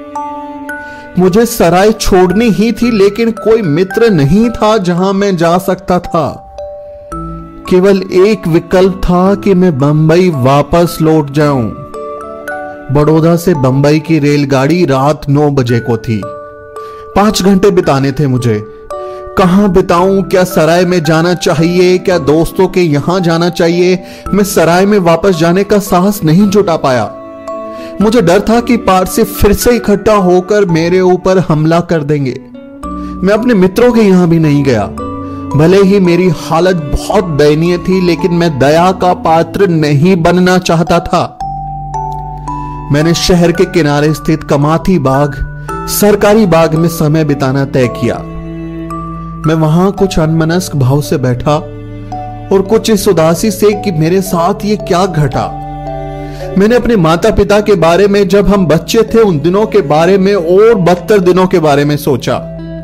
मुझे सराय छोड़नी ही थी, लेकिन कोई मित्र नहीं था जहां मैं जा सकता था। केवल एक विकल्प था कि मैं बंबई वापस लौट जाऊं। बड़ौदा से बंबई की रेलगाड़ी रात 9 बजे को थी। 5 घंटे बिताने थे मुझे। कहां बिताऊं? क्या सराय में जाना चाहिए? क्या दोस्तों के यहां जाना चाहिए? मैं सराय में वापस जाने का साहस नहीं जुटा पाया। मुझे डर था कि पारसी फिर से इकट्ठा होकर मेरे ऊपर हमला कर देंगे। मैं अपने मित्रों के यहां भी नहीं गया। भले ही मेरी हालत बहुत दयनीय थी, लेकिन मैं दया का पात्र नहीं बनना चाहता था। मैंने शहर के किनारे स्थित कमाती बाग, सरकारी बाग में समय बिताना तय किया। मैं वहां कुछ अनमनस्क भाव से बैठा और कुछ इस उदासी से कि मेरे साथ ये क्या घटा। मैंने अपने माता पिता के बारे में, जब हम बच्चे थे उन दिनों के बारे में और बदतर दिनों के बारे में सोचा।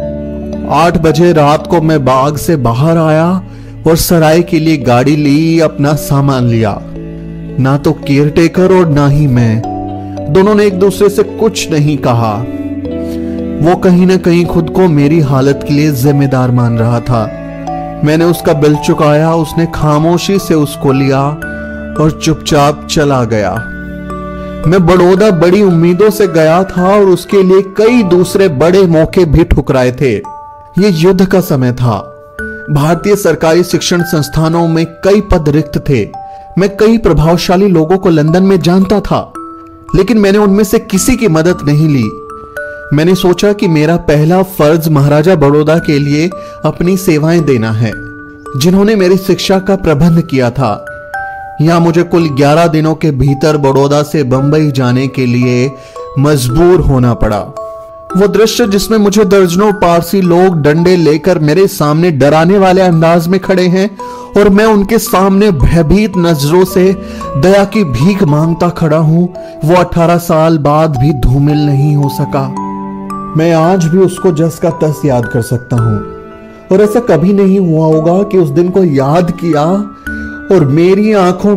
8 बजे रात को मैं बाग से बाहर आया और सराय के लिए गाड़ी ली, अपना सामान लिया। ना तो केयरटेकर और ना ही मैं, दोनों ने एक दूसरे से कुछ नहीं कहा। वो कहीं ना कहीं खुद को मेरी हालत के लिए जिम्मेदार मान रहा था। मैंने उसका बिल चुकाया, उसने खामोशी से उसको लिया और चुपचाप चला गया। मैं बड़ौदा बड़ी उम्मीदों से गया था और उसके लिए कई दूसरे बड़े मौके भी ठुकराए थे। ये युद्ध का समय था। भारतीय सरकारी शिक्षण संस्थानों में कई पद रिक्त थे। मैं कई प्रभावशाली लोगों को लंदन में जानता था, लेकिन मैंने उनमें से किसी की मदद नहीं ली। मैंने सोचा कि मेरा पहला फर्ज महाराजा बड़ौदा के लिए अपनी सेवाएं देना है, जिन्होंने मेरी शिक्षा का प्रबंध किया था। यहां मुझे कुल 11 दिनों के भीतर बड़ौदा से बंबई जाने के लिए मजबूर होना पड़ा। वो दृश्य जिसमें मुझे दर्जनों पारसी लोग डंडे लेकर मेरे सामने डराने वाले अंदाज में खड़े हैं और मैं उनके सामने भयभीत नजरों से दया की भीख मांगता खड़ा हूं, वो 18 साल बाद भी धूमिल नहीं हो सका। मैं आज भी उसको जस का तस याद कर सकता हूं और ऐसा कभी नहीं हुआ होगा कि उस दिन को याद किया और मेरी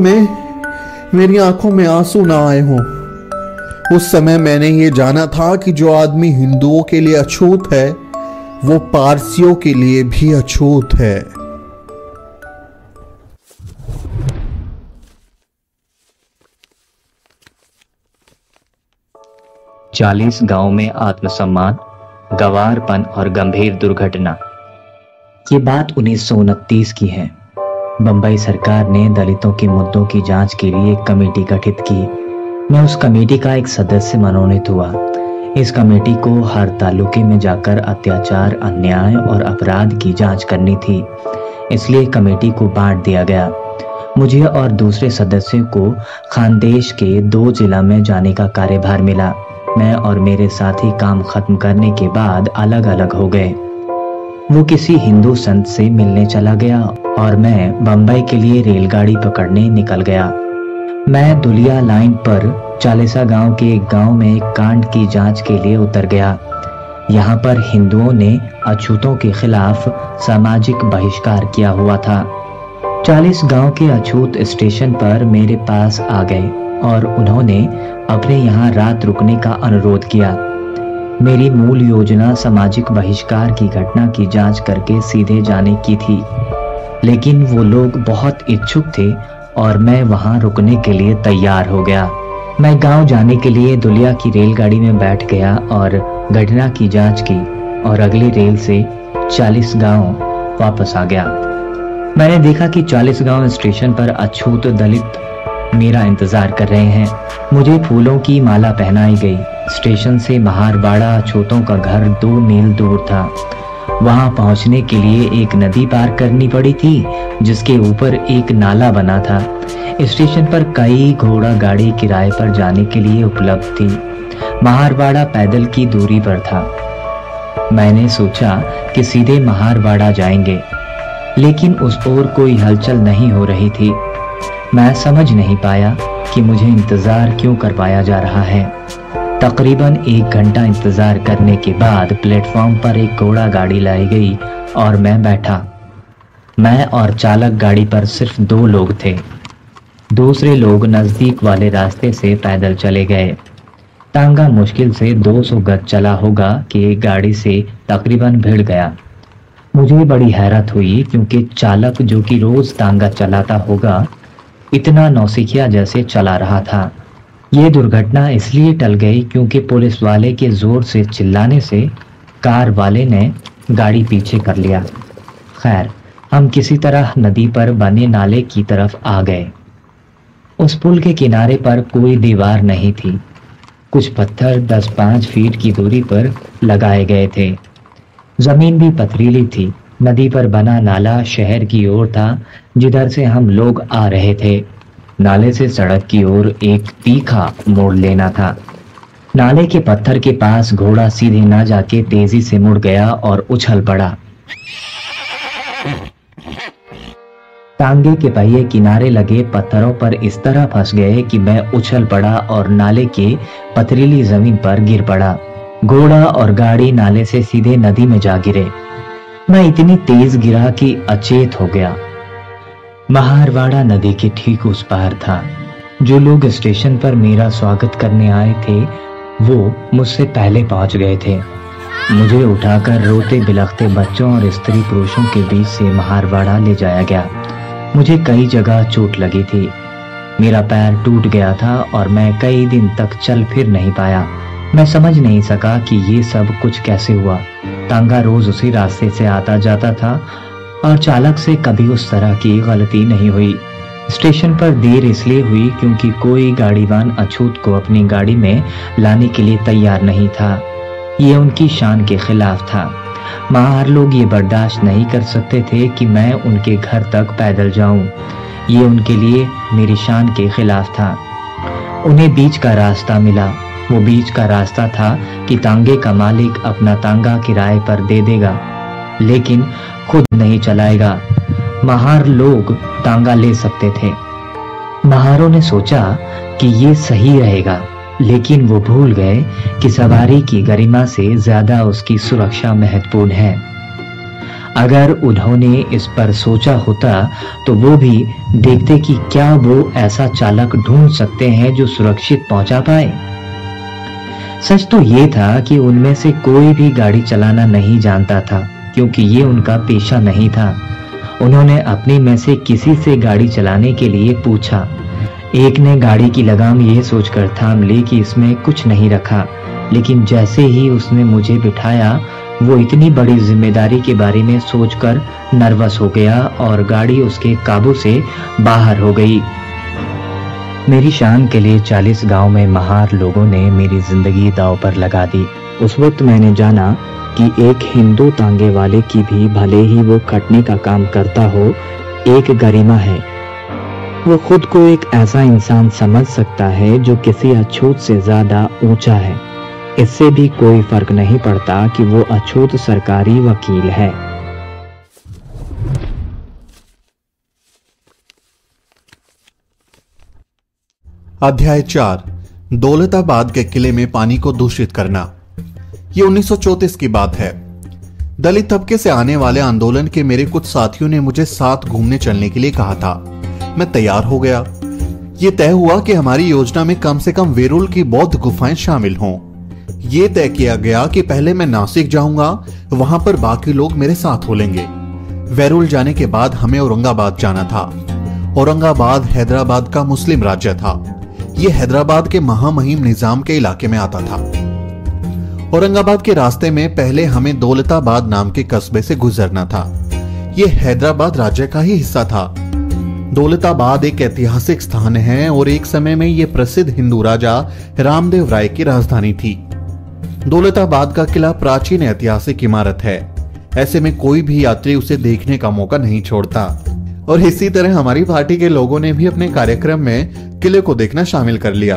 आंखों में आंसू ना आए हों। उस समय मैंने ये जाना था कि जो आदमी हिंदुओं के लिए अछूत है, वो पारसियों के लिए भी अछूत है। चालीस गांव में आत्मसम्मान, गंवारपन और गंभीर दुर्घटना। ये बात 1929 की है। बंबई सरकार ने दलितों के मुद्दों की जांच के लिए एक कमेटी गठित की। मैं उस कमेटी का एक सदस्य मनोनीत हुआ। इस कमेटी को हर तालुके में जाकर अत्याचार, अन्याय और अपराध की जांच करनी थी, इसलिए कमेटी को बांट दिया गया। मुझे और दूसरे सदस्यों को खानदेश के 2 जिला में जाने का कार्यभार मिला। मैं और मेरे साथी काम खत्म करने के बाद अलग अलग हो गए। वो किसी हिंदू संत से मिलने चला गया और मैं बंबई के लिए रेलगाड़ी पकड़ने निकल गया। मैं दुलिया लाइन पर चालीसा गांव के एक गांव में एक कांड की जांच के लिए उतर गया। यहाँ पर हिंदुओं ने अछूतों के खिलाफ सामाजिक बहिष्कार किया हुआ था। 40 गांव के अछूत स्टेशन पर मेरे पास आ गए और उन्होंने अपने यहाँ रात रुकने का अनुरोध किया। मेरी मूल योजना सामाजिक बहिष्कार की घटना की जांच करके सीधे जाने की थी, लेकिन वो लोग बहुत इच्छुक थे और मैं वहां रुकने के लिए तैयार हो गया। मैं गांव जाने के लिए दुलिया की रेलगाड़ी में बैठ गया और घटना की जांच की और अगली रेल से 40 गांव वापस आ गया। मैंने देखा कि 40 गांव स्टेशन पर अछूत दलित मेरा इंतजार कर रहे हैं। मुझे फूलों की माला पहनाई गई। स्टेशन से महारवाड़ा अछूतों का घर 2 मील दूर था। वहां पहुंचने के लिए एक नदी पार करनी पड़ी थी, जिसके ऊपर एक नाला बना था। स्टेशन पर कई घोड़ा गाड़ी किराए पर जाने के लिए उपलब्ध थी। महारवाड़ा पैदल की दूरी पर था। मैंने सोचा कि सीधे महारवाड़ा जाएंगे, लेकिन उस ओर कोई हलचल नहीं हो रही थी। मैं समझ नहीं पाया कि मुझे इंतजार क्यों करवाया जा रहा है। तकरीबन 1 घंटा इंतजार करने के बाद प्लेटफॉर्म पर एक घोड़ा गाड़ी लाई गई और मैं बैठा। मैं और चालक गाड़ी पर सिर्फ 2 लोग थे। दूसरे लोग नजदीक वाले रास्ते से पैदल चले गए। तांगा मुश्किल से 200 गज चला होगा कि गाड़ी से तकरीबन भिड़ गया। मुझे बड़ी हैरत हुई क्योंकि चालक, जो कि रोज तांगा चलाता होगा, इतना नौसिखिया जैसे चला रहा था। ये दुर्घटना इसलिए टल गई क्योंकि पुलिस वाले के जोर से चिल्लाने से कार वाले ने गाड़ी पीछे कर लिया। खैर, हम किसी तरह नदी पर बने नाले की तरफ आ गए। उस पुल के किनारे पर कोई दीवार नहीं थी। कुछ पत्थर 10-5 फीट की दूरी पर लगाए गए थे। जमीन भी पथरीली थी। नदी पर बना नाला शहर की ओर था, जिधर से हम लोग आ रहे थे। नाले से सड़क की ओर एक तीखा मोड़ लेना था। नाले के पत्थर के पास घोड़ा सीधे ना जाके तेजी से मुड़ गया और उछल पड़ा। टांगे के पहिए किनारे लगे पत्थरों पर इस तरह फंस गए कि मैं उछल पड़ा और नाले के पथरीली जमीन पर गिर पड़ा। घोड़ा और गाड़ी नाले से सीधे नदी में जा गिरे। मैं इतनी तेज गिरा कि अचेत हो गया। महारवाड़ा नदी के ठीक उस पार था। जो लोग स्टेशन पर मेरा स्वागत करने आए थे वो मुझसे पहले पहुंच गए थे। मुझे उठाकर रोते बिलखते बच्चों और स्त्री पुरुषों के बीच से महारवाड़ा ले जाया गया। मुझे कई जगह चोट लगी थी। मेरा पैर टूट गया था और मैं कई दिन तक चल फिर नहीं पाया। मैं समझ नहीं सका कि ये सब कुछ कैसे हुआ। तांगा रोज उसी रास्ते से आता जाता था और चालक से कभी उस तरह की गलती नहीं हुई। स्टेशन पर देर इसलिए हुई क्योंकि कोई गाड़ीवान अछूत को अपनी गाड़ी में लाने के लिए तैयार नहीं था। ये उनकी शान के खिलाफ था। माहर लोग ये बर्दाश्त नहीं कर सकते थे कि मैं उनके घर तक पैदल जाऊं। ये उनके लिए मेरी शान के खिलाफ था। उन्हें बीच का रास्ता मिला। वो बीच का रास्ता था कि तांगे का मालिक अपना तांगा किराए पर दे देगा लेकिन खुद नहीं चलाएगा। महार लोग तांगा ले सकते थे। महारों ने सोचा कि ये सही रहेगा, लेकिन वो भूल गए कि सवारी की गरिमा से ज्यादा उसकी सुरक्षा महत्वपूर्ण है। अगर उन्होंने इस पर सोचा होता तो वो भी देखते कि क्या वो ऐसा चालक ढूंढ सकते हैं जो सुरक्षित पहुंचा पाए। सच तो ये था कि उनमें से कोई भी गाड़ी चलाना नहीं जानता था क्योंकि ये उनका पेशा नहीं था। उन्होंने अपने में से किसी से गाड़ी चलाने के लिए पूछा। एक ने गाड़ी की लगाम ये सोचकर थाम ली कि इसमें कुछ नहीं रखा, लेकिन जैसे ही उसने मुझे बिठाया वो इतनी बड़ी जिम्मेदारी के बारे में सोचकर नर्वस हो गया और गाड़ी उसके काबू से बाहर हो गई। मेरी शान के लिए 40 गांव में महार लोगों ने मेरी जिंदगी दांव पर लगा दी। उस वक्त मैंने जाना कि एक हिंदू तांगे वाले की भी भले ही वो खटने का काम करता हो, एक गरिमा है। वो खुद को एक ऐसा इंसान समझ सकता है जो किसी अछूत से ज्यादा ऊंचा है। इससे भी कोई फर्क नहीं पड़ता कि वो अछूत सरकारी वकील है। अध्याय 4 दौलताबाद के किले में पानी को दूषित करना। ये 1934 की बात है। दलित तबके से आने वाले आंदोलन के मेरे कुछ साथियों ने मुझे साथ घूमने चलने के लिए कहा था। मैं तैयार हो गया। ये तय हुआ कि हमारी योजना में कम से कम वेरुल की बौद्ध गुफाएं शामिल हों। यह तय किया गया कि पहले मैं नासिक जाऊंगा, वहां पर बाकी लोग मेरे साथ हो लेंगे। वेरुल जाने के बाद हमें औरंगाबाद जाना था। औरंगाबाद हैदराबाद का मुस्लिम राज्य था। यह हैदराबाद के महामहिम निजाम के इलाके में आता था। औरंगाबाद के रास्ते में पहले हमें दौलताबाद नाम के कस्बे से गुजरना था। यह हैदराबाद राज्य का ही हिस्सा था। दौलताबाद एक ऐतिहासिक स्थान है और एक समय में यह प्रसिद्ध हिंदू राजा रामदेव राय की राजधानी थी। दौलताबाद का किला प्राचीन ऐतिहासिक इमारत है। ऐसे में कोई भी यात्री उसे देखने का मौका नहीं छोड़ता। और इसी तरह हमारी पार्टी के लोगों ने भी अपने कार्यक्रम में किले को देखना शामिल कर लिया।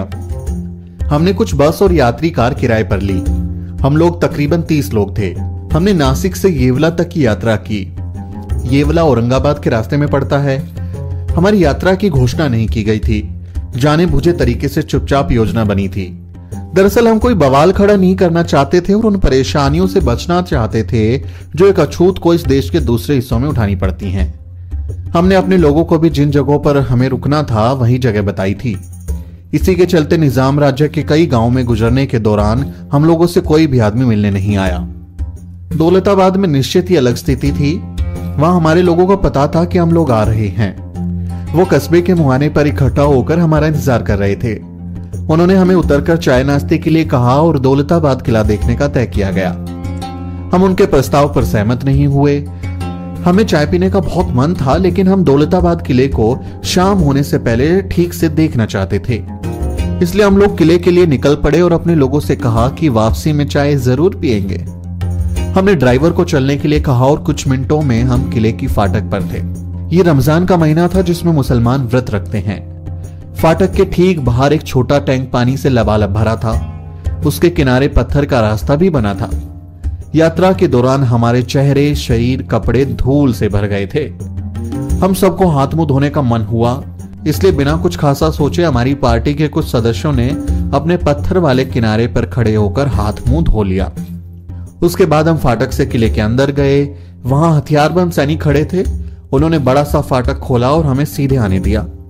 हमने कुछ बस और यात्री कार किराए पर ली। हम लोग तकरीबन 30 लोग थे। हमने नासिक से येवला तक की यात्रा की। येवला औरंगाबाद के रास्ते में पड़ता है। हमारी यात्रा की घोषणा नहीं की गई थी। जाने बुझे तरीके से चुपचाप योजना बनी थी। दरअसल हम कोई बवाल खड़ा नहीं करना चाहते थे और उन परेशानियों से बचना चाहते थे जो एक अछूत को इस देश के दूसरे हिस्सों में उठानी पड़ती हैं। हमने अपने लोगों को भी जिन जगहों पर हमें रुकना था वही जगह बताई थी। इसी के चलते निजाम राज्य के कई गांवों में गुजरने के दौरान हम लोगों से कोई भी आदमी मिलने नहीं आया। दौलताबाद में निश्चित ही अलग स्थिति थी। वहां हमारे लोगों को पता था कि हम लोग आ रहे हैं। वो कस्बे के मुहाने पर इकट्ठा होकर हमारा इंतजार कर रहे थे। उन्होंने हमें उतरकर चाय नाश्ते के लिए कहा और दौलताबाद किला देखने का तय किया गया। हम उनके प्रस्ताव पर सहमत नहीं हुए। हमें चाय पीने का बहुत मन था, लेकिन हम दौलताबाद किले को शाम होने से पहले ठीक से देखना चाहते थे। इसलिए हम लोग किले के लिए निकल पड़े और अपने लोगों से कहा कि वापसी में चाय जरूर पिएंगे। हमने ड्राइवर को चलने के लिए कहा और कुछ मिनटों में हम किले की फाटक पर थे। ये रमजान का महीना था जिसमें मुसलमान व्रत रखते हैं। फाटक के ठीक बाहर एक छोटा टैंक पानी से लबालब भरा था। उसके किनारे पत्थर का रास्ता भी बना था। यात्रा के दौरान हमारे चेहरे, शरीर, कपड़े धूल से भर गए थे। हम सबको हाथ मुंह धोने का मन हुआ, इसलिए बिना कुछ खासा सोचे हमारी पार्टी के कुछ सदस्यों ने अपने पत्थर वाले किनारे पर खड़े होकर हाथ मुंह धो लिया। उसके बाद हम फाटक से किले के अंदर गए। वहां हथियारबंद सैनिक खड़े थे। उन्होंने बड़ा सा फाटक खोला और हमें सीधे आने दिया।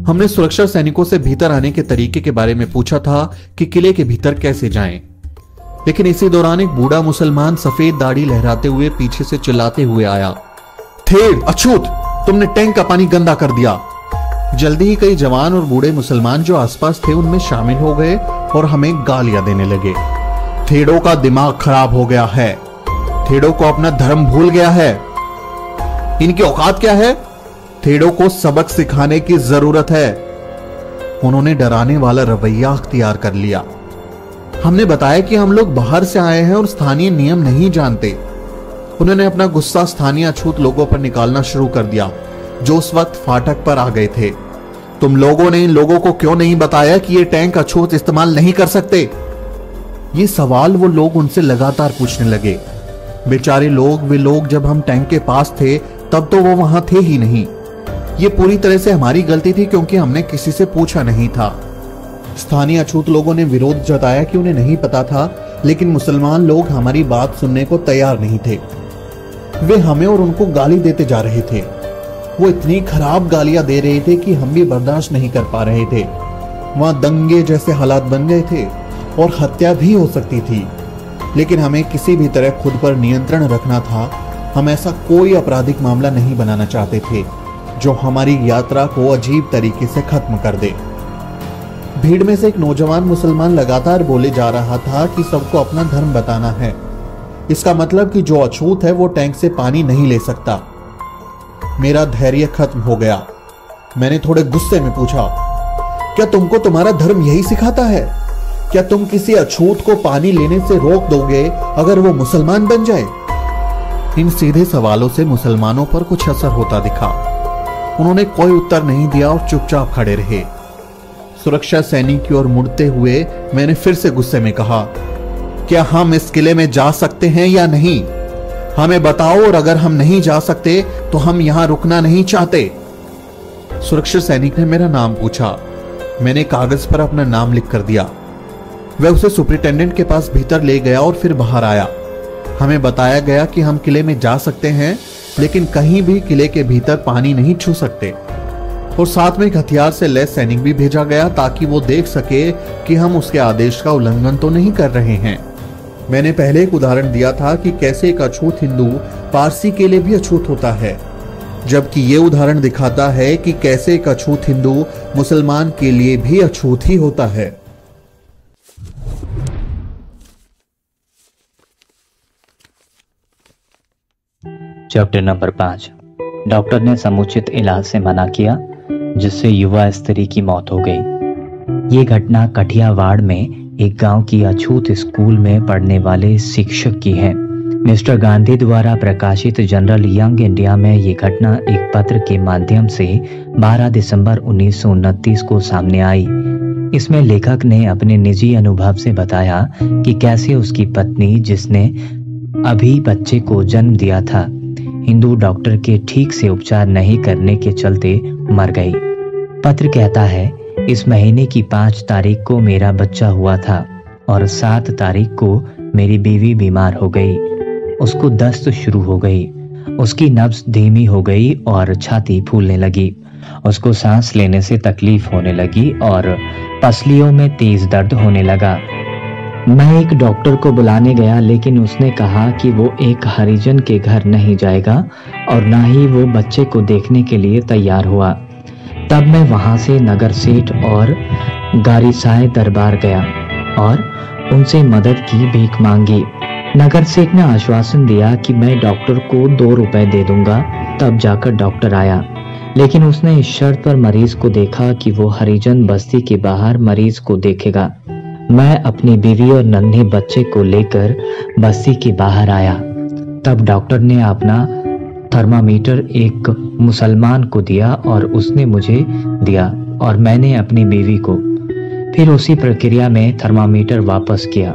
हमने सुरक्षा सैनिकों से भीतर आने के तरीके के बारे में पूछा था कि किले के भीतर कैसे जाएं। लेकिन इसी दौरान एक बूढ़ा मुसलमान सफेद दाढ़ी लहराते हुए पीछे से चिल्लाते हुए आया, थेड़, अछूत, तुमने टैंक का पानी गंदा कर दिया। जल्दी ही कई जवान और बूढ़े मुसलमान जो आसपास थे उनमें शामिल हो गए और हमें गालियां देने लगे। थेड़ों का दिमाग खराब हो गया है, थेड़ों को अपना धर्म भूल गया है, इनकी औकात क्या है, थेड़ों को सबक सिखाने की जरूरत है। उन्होंने डराने वाला रवैया अख्तियार कर लिया। हमने बताया कि हम लोग बाहर से आए हैं और स्थानीय नियम नहीं जानते। उन्होंने अपना गुस्सा स्थानीय अछूत लोगों पर निकालना शुरू कर दिया जो उस वक्त फाटक पर आ गए थे। तुम लोगों ने इन लोगों को क्यों नहीं बताया कि ये टैंक अछूत इस्तेमाल नहीं कर सकते? ये सवाल वो लोग उनसे लगातार पूछने लगे। बेचारे लोग, वे लोग जब हम टैंक के पास थे तब तो वो वहां थे ही नहीं। ये पूरी तरह से हमारी गलती थी क्योंकि हमने किसी से पूछा नहीं था। स्थानीय अछूत लोगों ने विरोध जताया कि उन्हें नहीं पता था, लेकिन मुसलमान लोग हमारी बात सुनने को तैयार नहीं थे। वे हमें और उनको गाली देते जा रहे थे। वो इतनी खराब गालियां दे रहे थे कि हम भी बर्दाश्त नहीं कर पा रहे थे। वहां दंगे जैसे हालात बन गए थे और हत्या भी हो सकती थी, लेकिन हमें किसी भी तरह खुद पर नियंत्रण रखना था। हम ऐसा कोई आपराधिक मामला नहीं बनाना चाहते थे जो हमारी यात्रा को अजीब तरीके से खत्म कर दे। भीड़ में से एक नौजवान मुसलमान लगातार बोले जा रहा था कि सबको अपना धर्म बताना है। इसका मतलब कि जो अछूत है वो टैंक से पानी नहीं ले सकता। मेरा धैर्य खत्म हो गया। मैंने थोड़े गुस्से में पूछा, क्या तुमको तुम्हारा धर्म यही सिखाता है? क्या तुम किसी अछूत को पानी लेने से रोक दोगे अगर वो मुसलमान बन जाए? इन सीधे सवालों से मुसलमानों पर कुछ असर होता दिखा। उन्होंने कोई उत्तर नहीं दिया और चुपचाप खड़े रहे। सुरक्षा सैनिक की ओर मुड़ते हुए मैंने फिर से गुस्से में कहा, क्या हम इस किले में जा सकते हैं या नहीं? हमें बताओ, और अगर हम नहीं जा सकते तो हम यहां रुकना नहीं चाहते। सुरक्षा सैनिक ने मेरा नाम पूछा। मैंने कागज पर अपना नाम लिख कर दिया। वह उसे सुपरिटेंडेंट के पास भीतर ले गया और फिर बाहर आया। हमें बताया गया कि हम किले में जा सकते हैं, लेकिन कहीं भी किले के भीतर पानी नहीं छू सकते। और साथ में एक हथियार से लैस सैनिक भी भेजा गया ताकि वो देख सके कि हम उसके आदेश का उल्लंघन तो नहीं कर रहे हैं। मैंने पहले एक उदाहरण दिया था कि कैसे एक अछूत हिंदू पारसी के लिए भी अछूत होता है, जबकि ये उदाहरण दिखाता है कि कैसे एक अछूत हिंदू मुसलमान के लिए भी अछूत ही होता है। Chapter number 5। डॉक्टर ने समुचित इलाज से मना किया, जिससे युवा स्त्री की मौत हो गई। ये घटना कठियावाड़ में एक गांव की अछूत स्कूल में पढ़ने वाले शिक्षक की है। मिस्टर गांधी द्वारा प्रकाशित जनरल यंग इंडिया में ये घटना एक पत्र के माध्यम से 12 दिसंबर 1929 को सामने आई। इसमें लेखक ने अपने निजी अनुभव से बताया कि कैसे उसकी पत्नी, जिसने अभी बच्चे को जन्म दिया था, हिंदू डॉक्टर के ठीक से उपचार नहीं करने के चलते मर गई। पत्र कहता है, इस महीने की 5 तारीख को मेरा बच्चा हुआ था और 7 तारीख को मेरी बीवी बीमार हो गई। उसको दस्त शुरू हो गई, उसकी नब्ज धीमी हो गई और छाती फूलने लगी। उसको सांस लेने से तकलीफ होने लगी और पसलियों में तेज दर्द होने लगा। मैं एक डॉक्टर को बुलाने गया, लेकिन उसने कहा कि वो एक हरिजन के घर नहीं जाएगा और ना ही वो बच्चे को देखने के लिए तैयार हुआ। तब मैं वहां से नगर सेठ और गारीसाए दरबार गया और उनसे मदद की भीख मांगी। नगर सेठ ने आश्वासन दिया कि मैं डॉक्टर को 2 रुपए दे दूंगा। तब जाकर डॉक्टर आया, लेकिन उसने इस शर्त पर मरीज को देखा कि वो हरिजन बस्ती के बाहर मरीज को देखेगा। मैं अपनी बीवी और नन्हे बच्चे को लेकर बस्ती के बाहर आया। तब डॉक्टर ने अपना थर्मामीटर एक मुसलमान को दिया और उसने मुझे दिया और मैंने अपनी बीवी को। फिर उसी प्रक्रिया में थर्मामीटर वापस किया।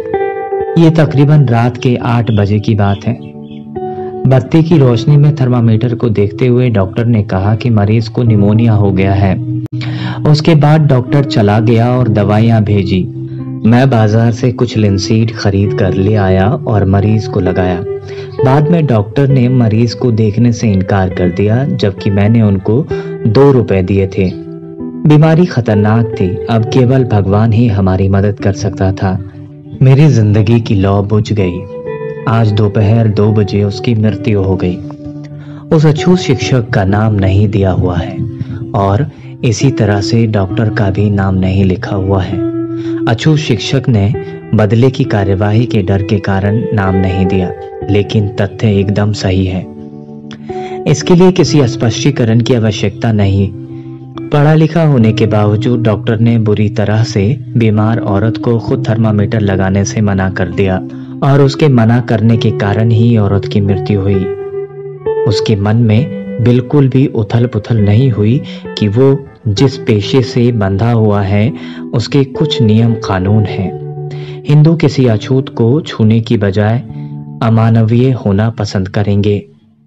ये तकरीबन रात के 8 बजे की बात है। बत्ती की रोशनी में थर्मामीटर को देखते हुए डॉक्टर ने कहा कि मरीज को निमोनिया हो गया है। उसके बाद डॉक्टर चला गया और दवाइयां भेजी। मैं बाजार से कुछ लिनसीड खरीद कर ले आया और मरीज को लगाया। बाद में डॉक्टर ने मरीज को देखने से इनकार कर दिया, जबकि मैंने उनको 2 रुपए दिए थे। बीमारी खतरनाक थी, अब केवल भगवान ही हमारी मदद कर सकता था। मेरी जिंदगी की लौ बुझ गई। आज दोपहर 2 बजे उसकी मृत्यु हो गई। उस अछूत शिक्षक का नाम नहीं दिया हुआ है और इसी तरह से डॉक्टर का भी नाम नहीं लिखा हुआ है। अछूत शिक्षक ने बदले की कार्यवाही के डर के कारण नाम नहीं दिया, लेकिन तथ्य एकदम सही है। इसके लिए किसी स्पष्टीकरण की आवश्यकता नहीं। पढ़ा लिखा होने के बावजूद डॉक्टर ने बुरी तरह से बीमार औरत को खुद थर्मामीटर लगाने से मना कर दिया और उसके मना करने के कारण ही औरत की मृत्यु हुई। उसके मन में बिल्कुल भी उथल पुथल नहीं हुई कि वो जिस पेशे से बंधा हुआ है उसके कुछ नियम कानून हैं। हिंदू किसी अछूत को छूने की बजाय अमानवीय होना पसंद करेंगे।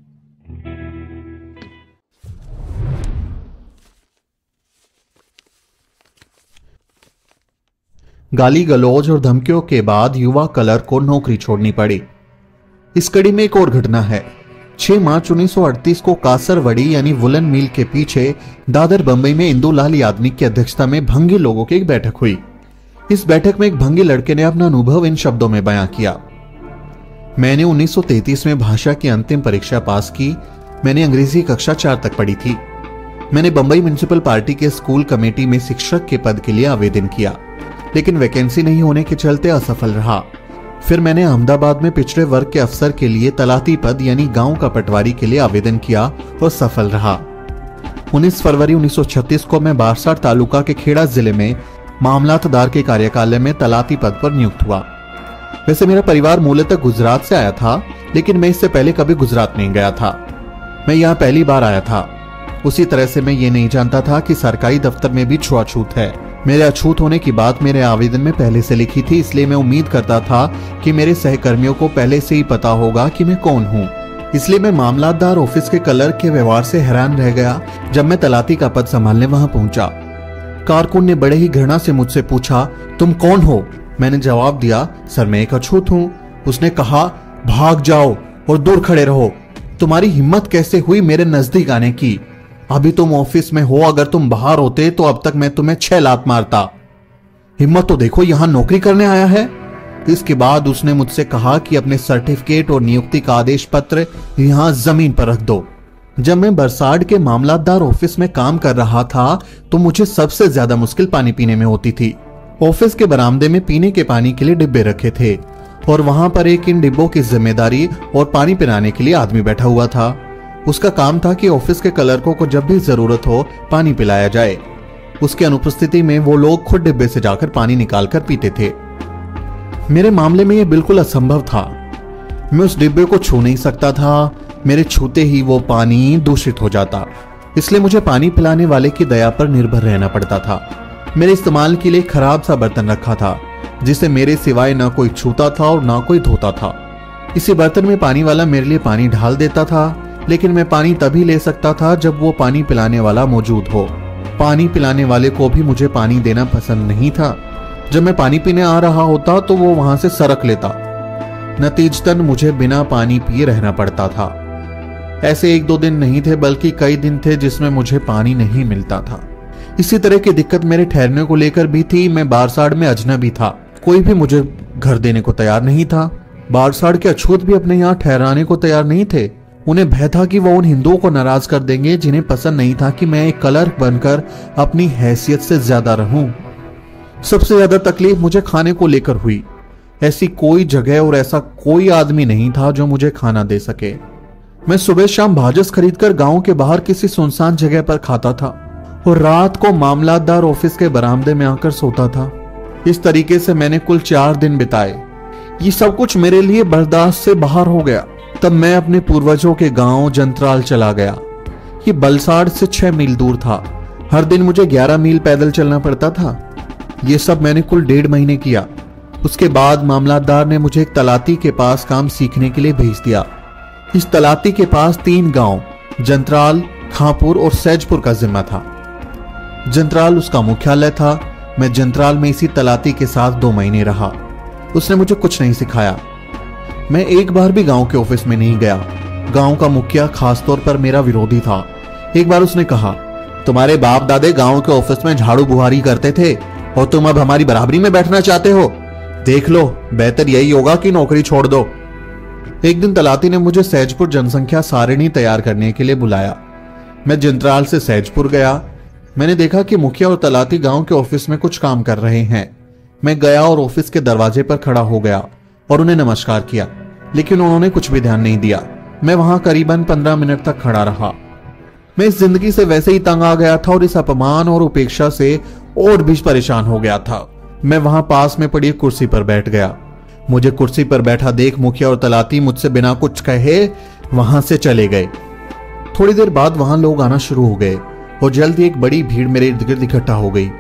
गाली गलौज और धमकियों के बाद युवा कलर को नौकरी छोड़नी पड़ी। इस कड़ी में एक और घटना है। 6 मार्च 1938 को कासरवड़ी यानी वुलन मिल के पीछे दादर बंबई में इंदुलाल यादव की अध्यक्षता में भंगी लोगों की एक बैठक हुई। इस बैठक में एक भंगी लड़के ने अपना अनुभव इन शब्दों में बयां किया। मैंने 1933 में भाषा की अंतिम परीक्षा पास की। मैंने अंग्रेजी कक्षा 4 तक पढ़ी थी। मैंने बंबई म्युनिसिपल पार्टी के स्कूल कमेटी में शिक्षक के पद के लिए आवेदन किया, लेकिन वैकेंसी नहीं होने के चलते असफल रहा। फिर मैंने अहमदाबाद में पिछड़े वर्ग के अफसर के लिए तलाती पद यानी गांव का पटवारी के लिए आवेदन किया और सफल रहा। 19 फरवरी 1936 को मैं बारसाट तालुका के खेड़ा जिले में मामलातदार के कार्यकालय में तलाती पद पर नियुक्त हुआ। वैसे मेरा परिवार मूलतः गुजरात से आया था, लेकिन मैं इससे पहले कभी गुजरात नहीं गया था। मैं यहाँ पहली बार आया था। उसी तरह से मैं ये नहीं जानता था कि सरकारी दफ्तर में भी छुआछूत है। मेरे अछूत होने की बात मेरे आवेदन में पहले से लिखी थी, इसलिए मैं उम्मीद करता था कि मेरे सहकर्मियों को पहले से ही पता होगा कि मैं कौन हूँ। इसलिए मैं मामलातदार ऑफिस के क्लर्क के व्यवहार से हैरान रह गया जब मैं तलाती का पद संभालने वहां पहुंचा। कारकुन ने बड़े ही घृणा से मुझसे पूछा, तुम कौन हो? मैंने जवाब दिया, सर मैं एक अछूत हूँ। उसने कहा, भाग जाओ और दूर खड़े रहो। तुम्हारी हिम्मत कैसे हुई मेरे नजदीक आने की? अभी तुम ऑफिस में हो, अगर तुम बाहर होते तो अब तक मैं तुम्हें 6 लात मारता। हिम्मत तो देखो, यहां नौकरी करने आया है। इसके बाद उसने मुझसे कहा कि अपने सर्टिफिकेट और नियुक्ति का आदेश पत्र यहां जमीन पर रख दो। जब मैं बरसाड के मामलातदार ऑफिस में काम कर रहा था तो मुझे सबसे ज्यादा मुश्किल पानी पीने में होती थी। ऑफिस के बरामदे में पीने के पानी के लिए डिब्बे रखे थे और वहां पर एक इन डिब्बों की जिम्मेदारी और पानी पिलाने के लिए आदमी बैठा हुआ था। उसका काम था कि ऑफिस के क्लर्कों को जब भी जरूरत हो पानी पिलाया जाए। उसकी अनुपस्थिति में वो लोग खुद डिब्बे से जाकर पानी निकालकर पीते थे। मेरे मामले में यह बिल्कुल असंभव था। मैं उस डिब्बे को छू नहीं सकता था। मेरे छूते ही वो पानी दूषित हो जाता, इसलिए मुझे पानी पिलाने वाले की दया पर निर्भर रहना पड़ता था। मेरे इस्तेमाल के लिए खराब सा बर्तन रखा था जिसे मेरे सिवाय ना कोई छूता था और ना कोई धोता था। इसी बर्तन में पानी वाला मेरे लिए पानी ढाल देता था, लेकिन मैं पानी तभी ले सकता था जब वो पानी पिलाने वाला मौजूद हो। पानी पिलाने वाले को भी मुझे पानी देना पसंद नहीं था। जब मैं पानी पीने आ रहा होता तो वो वहां से सरक लेता। नतीजतन मुझे बिना पानी पिए रहना पड़ता था। ऐसे 1-2 दिन नहीं थे, बल्कि कई दिन थे जिसमें मुझे पानी नहीं मिलता था। इसी तरह की दिक्कत मेरे ठहरने को लेकर भी थी। मैं बारसाड में अजनबी था, कोई भी मुझे घर देने को तैयार नहीं था। बारसाड के अछूत भी अपने यहाँ ठहराने को तैयार नहीं थे। उन्हें भय था कि वो उन हिंदुओं को नाराज कर देंगे जिन्हें पसंद नहीं था कि मैं एक क्लर्क बनकर अपनी हैसियत से ज्यादा रहूं। सबसे ज्यादा तकलीफ मुझे खाने को लेकर हुई। ऐसी कोई जगह और ऐसा कोई आदमी नहीं था जो मुझे खाना दे सके। मैं सुबह शाम भाजस खरीदकर गांव के बाहर किसी सुनसान जगह पर खाता था और रात को मामलातदार ऑफिस के बरामदे में आकर सोता था। इस तरीके से मैंने कुल 4 दिन बिताए। ये सब कुछ मेरे लिए बर्दाश्त से बाहर हो गया। तब मैं अपने पूर्वजों के गांव जंत्राल चला गया। ये बलसाड़ से 6 मील दूर था। हर दिन मुझे 11 मील पैदल चलना पड़ता था। ये सब मैंने कुल 1.5 महीने किया। उसके बाद मामलातदार ने मुझे एक तलाती के पास काम सीखने के लिए भेज दिया। इस तलाती के पास 3 गांव जंत्राल, खांपुर और सैजपुर का जिम्मा था। जंत्राल उसका मुख्यालय था। मैं जंत्राल में इसी तलाती के साथ 2 महीने रहा। उसने मुझे कुछ नहीं सिखाया। मैं एक बार भी गांव के ऑफिस में नहीं गया। गांव का मुखिया खासतौर पर मेरा विरोधी था। एक बार उसने कहा, तुम्हारे बाप दादे गांव के ऑफिस में झाड़ू बुहारी करते थे और तुम अब हमारी बराबरी में बैठना चाहते हो। देख लो, बेहतर यही होगा कि नौकरी छोड़ दो। एक दिन तलाती ने मुझे सैजपुर जनसंख्या सारिणी तैयार करने के लिए बुलाया। मैं जिंतराल से सैजपुर गया। मैंने देखा कि मुखिया और तलाती गांव के ऑफिस में कुछ काम कर रहे हैं। मैं गया और ऑफिस के दरवाजे पर खड़ा हो गया और उन्हें नमस्कार किया, लेकिन उन्होंने कुछ भी ध्यान नहीं दिया। मैं वहां करीबन 15 मिनट तक खड़ा रहा। मैं इस जिंदगी से वैसे ही तंग आ गया था और इस अपमान और उपेक्षा से और भी परेशान हो गया था। मैं वहां पास में पड़ी कुर्सी पर बैठ गया। मुझे कुर्सी पर बैठा देख मुखिया और तलाती मुझसे बिना कुछ कहे वहां से चले गए। थोड़ी देर बाद वहां लोग आना शुरू हो गए और जल्द ही एक बड़ी भीड़ मेरे इर्द गिर्द इकट्ठा हो गई।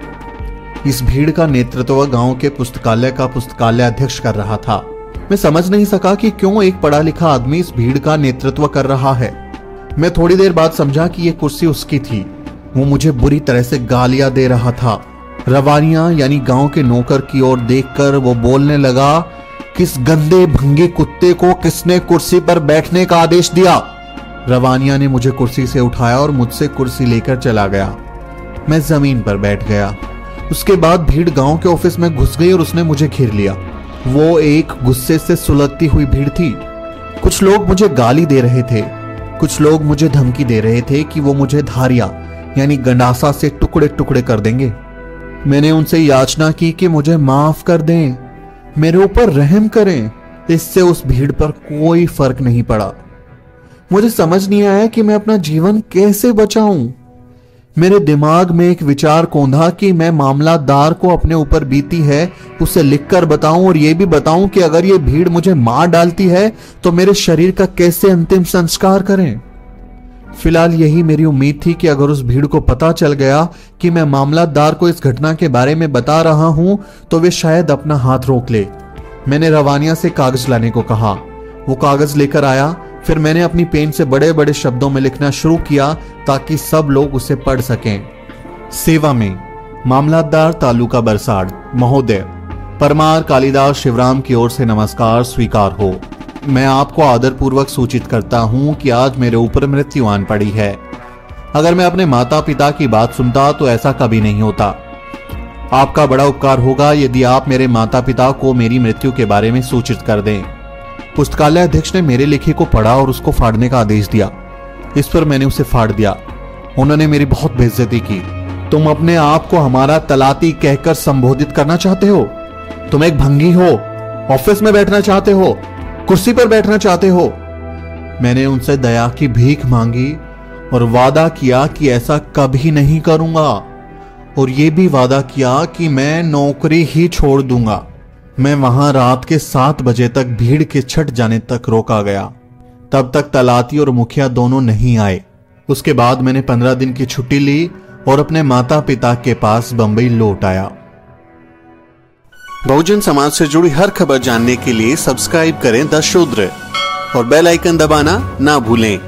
इस भीड़ का नेतृत्व गांव के पुस्तकालय का पुस्तकालय अध्यक्ष कर रहा था। मैं समझ नहीं सका कि क्यों एक पढ़ा लिखा आदमी इस भीड़ का नेतृत्व कर रहा है। मैं थोड़ी देर बाद समझा कि यह कुर्सी उसकी थी। वो मुझे बुरी तरह से गालियां दे रहा था। रवानिया यानी गांव के नौकर की ओर देखकर वो बोलने लगा, किस गंदे भंगे कुत्ते को किसने कुर्सी पर बैठने का आदेश दिया। रवानिया ने मुझे कुर्सी से उठाया और मुझसे कुर्सी लेकर चला गया। मैं जमीन पर बैठ गया। उसके बाद भीड़ गांव के ऑफिस में घुस गई और उसने मुझे घेर लिया। वो एक गुस्से से सुलगती हुई भीड़ थी। कुछ लोग मुझे गाली दे रहे थे, कुछ लोग मुझे धमकी दे रहे थे कि वो मुझे धारिया यानी गंडासा से टुकड़े टुकड़े कर देंगे। मैंने उनसे याचना की कि मुझे माफ कर दें, मेरे ऊपर रहम करें। इससे उस भीड़ पर कोई फर्क नहीं पड़ा। मुझे समझ नहीं आया कि मैं अपना जीवन कैसे बचाऊं। मेरे दिमाग में एक विचार कौंधा कि मैं मामलादार को अपने ऊपर बीती है उसे लिखकर बताऊं और यह भी बताऊं कि अगर ये भीड़ मुझे मार डालती है तो मेरे शरीर का कैसे अंतिम संस्कार करें। फिलहाल यही मेरी उम्मीद थी कि अगर उस भीड़ को पता चल गया कि मैं मामलादार को इस घटना के बारे में बता रहा हूं तो वे शायद अपना हाथ रोक ले। मैंने रवानिया से कागज लाने को कहा। वो कागज लेकर आया। फिर मैंने अपनी पेन से बड़े बड़े शब्दों में लिखना शुरू किया ताकि सब लोग उसे पढ़ सकें। सेवा में मामलादार तालुका बरसाड़ महोदय, परमार कालिदास शिवराम की ओर से नमस्कार स्वीकार हो। मैं आपको आदरपूर्वक सूचित करता हूं कि आज मेरे ऊपर मृत्यु आन पड़ी है। अगर मैं अपने माता पिता की बात सुनता तो ऐसा कभी नहीं होता। आपका बड़ा उपकार होगा यदि आप मेरे माता पिता को मेरी मृत्यु के बारे में सूचित कर दें। पुस्तकालय अध्यक्ष ने मेरे लिखे को पढ़ा और उसको फाड़ने का आदेश दिया। इस पर मैंने उसे फाड़ दिया। उन्होंने मेरी बहुत बेइज्जती की। तुम अपने आप को हमारा तलाती कहकर संबोधित करना चाहते हो? तुम एक भंगी हो, ऑफिस में बैठना चाहते हो, कुर्सी पर बैठना चाहते हो। मैंने उनसे दया की भीख मांगी और वादा किया कि ऐसा कभी नहीं करूंगा, और यह भी वादा किया कि मैं नौकरी ही छोड़ दूंगा। मैं वहां रात के 7 बजे तक भीड़ के छट जाने तक रोका गया। तब तक तलाती और मुखिया दोनों नहीं आए। उसके बाद मैंने 15 दिन की छुट्टी ली और अपने माता पिता के पास बंबई लौट आया। बहुजन समाज से जुड़ी हर खबर जानने के लिए सब्सक्राइब करें द शूद्र और बेल आइकन दबाना ना भूलें।